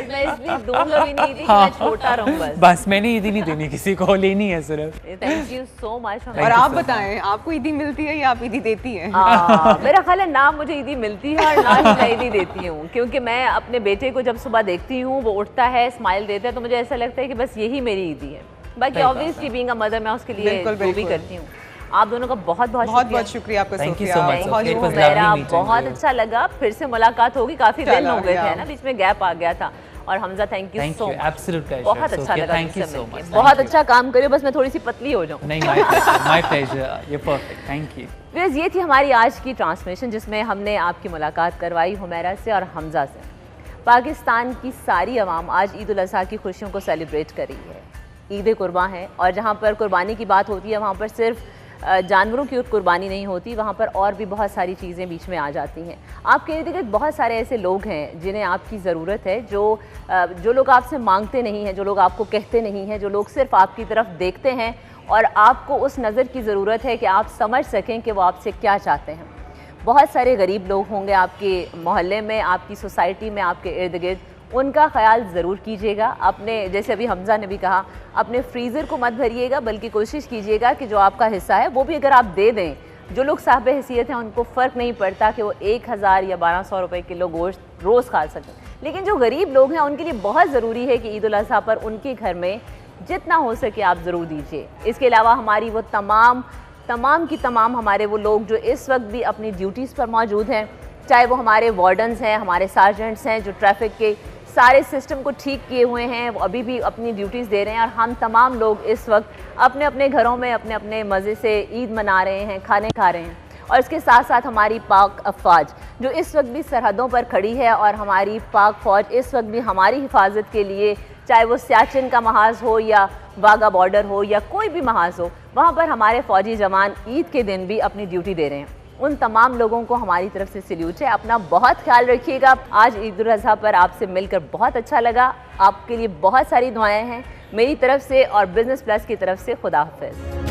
बस मैंने ईदी नहीं देनी किसी को, लेनी है सिर्फ। Thank you so much. और आप बताएं, आपको ईदी मिलती है या आप ईदी देती हैं? मेरा ख्याल है ना मुझे ईदी मिलती है और ना ही मैं ईदी देती हूँ, क्योंकि मैं अपने बेटे को जब सुबह देखती हूँ, वो उठता है, स्माइल देता है, तो मुझे ऐसा लगता है कि बस यही मेरी ईदी है। बाकी ऑब्वियसली बीइंग अ मदर मैं उसके लिए जो भी करती हूँ। आप दोनों का बहुत बहुत शुक्रिया आपका। Thank you so much. मेरा बहुत अच्छा लगा, फिर से मुलाकात होगी, काफी दिन हो गए थे ना, बीच में गैप आ गया था। और Hamza thank you so much, बहुत अच्छा लगा, थैंक यू सो मच, बहुत अच्छा काम करियो, बस मैं थोड़ी सी पतली हो जाऊँ। नहीं, my pleasure, you perfect, thank you. बस ये थी हमारी आज की ट्रांसमिशन, जिसमें हमने आपकी मुलाकात करवाई हुमैरा से और हमजा से। पाकिस्तान की सारी आवाम आज ईद उल अज़हा की खुशियों को सेलिब्रेट कर रही है। ईद कुर्बान है, और जहाँ पर कुर्बानी की बात होती है वहाँ पर सिर्फ जानवरों की कुर्बानी नहीं होती, वहाँ पर और भी बहुत सारी चीज़ें बीच में आ जाती हैं। आपके इर्द गिर्द बहुत सारे ऐसे लोग हैं जिन्हें आपकी ज़रूरत है, जो लोग आपसे मांगते नहीं हैं, जो लोग आपको कहते नहीं हैं, जो लोग सिर्फ आपकी तरफ देखते हैं, और आपको उस नज़र की ज़रूरत है कि आप समझ सकें कि वो आपसे क्या चाहते हैं। बहुत सारे गरीब लोग होंगे आपके मोहल्ले में, आपकी सोसाइटी में, आपके इर्द गिर्द, उनका ख्याल ज़रूर कीजिएगा। अपने, जैसे अभी हमजा ने भी कहा, अपने फ्रीज़र को मत भरिएगा, बल्कि कोशिश कीजिएगा कि जो आपका हिस्सा है वो भी अगर आप दे दें। जो लोग साहिब हैसियत हैं उनको फ़र्क नहीं पड़ता कि वो 1000 या 1200 रुपये किलो गोश्त रोज़ खा सकें, लेकिन जो गरीब लोग हैं उनके लिए बहुत ज़रूरी है कि ईद उल अज़हा पर उनके घर में जितना हो सके आप ज़रूर दीजिए। इसके अलावा हमारी वो तमाम की तमाम हमारे वो लोग जो इस वक्त भी अपनी ड्यूटीज़ पर मौजूद हैं, चाहे वो हमारे वार्डन्स हैं, हमारे सार्जेंट्स हैं, जो ट्रैफिक के सारे सिस्टम को ठीक किए हुए हैं, वो अभी भी अपनी ड्यूटीज़ दे रहे हैं। और हम तमाम लोग इस वक्त अपने अपने घरों में अपने अपने मज़े से ईद मना रहे हैं, खाने खा रहे हैं। और इसके साथ साथ हमारी पाक अफवाज जो इस वक्त भी सरहदों पर खड़ी है, और हमारी पाक फ़ौज इस वक्त भी हमारी हिफाजत के लिए, चाहे वो सियाचिन का महाज हो या वाघा बॉर्डर हो या कोई भी महाज हो, वहाँ पर हमारे फ़ौजी जवान ईद के दिन भी अपनी ड्यूटी दे रहे हैं। उन तमाम लोगों को हमारी तरफ से सल्यूट है। अपना बहुत ख्याल रखिएगा। आज ईद उल अज़हा पर आपसे मिलकर बहुत अच्छा लगा। आपके लिए बहुत सारी दुआएं हैं मेरी तरफ से और बिज़नेस प्लस की तरफ से। खुदा हाफ़िज़।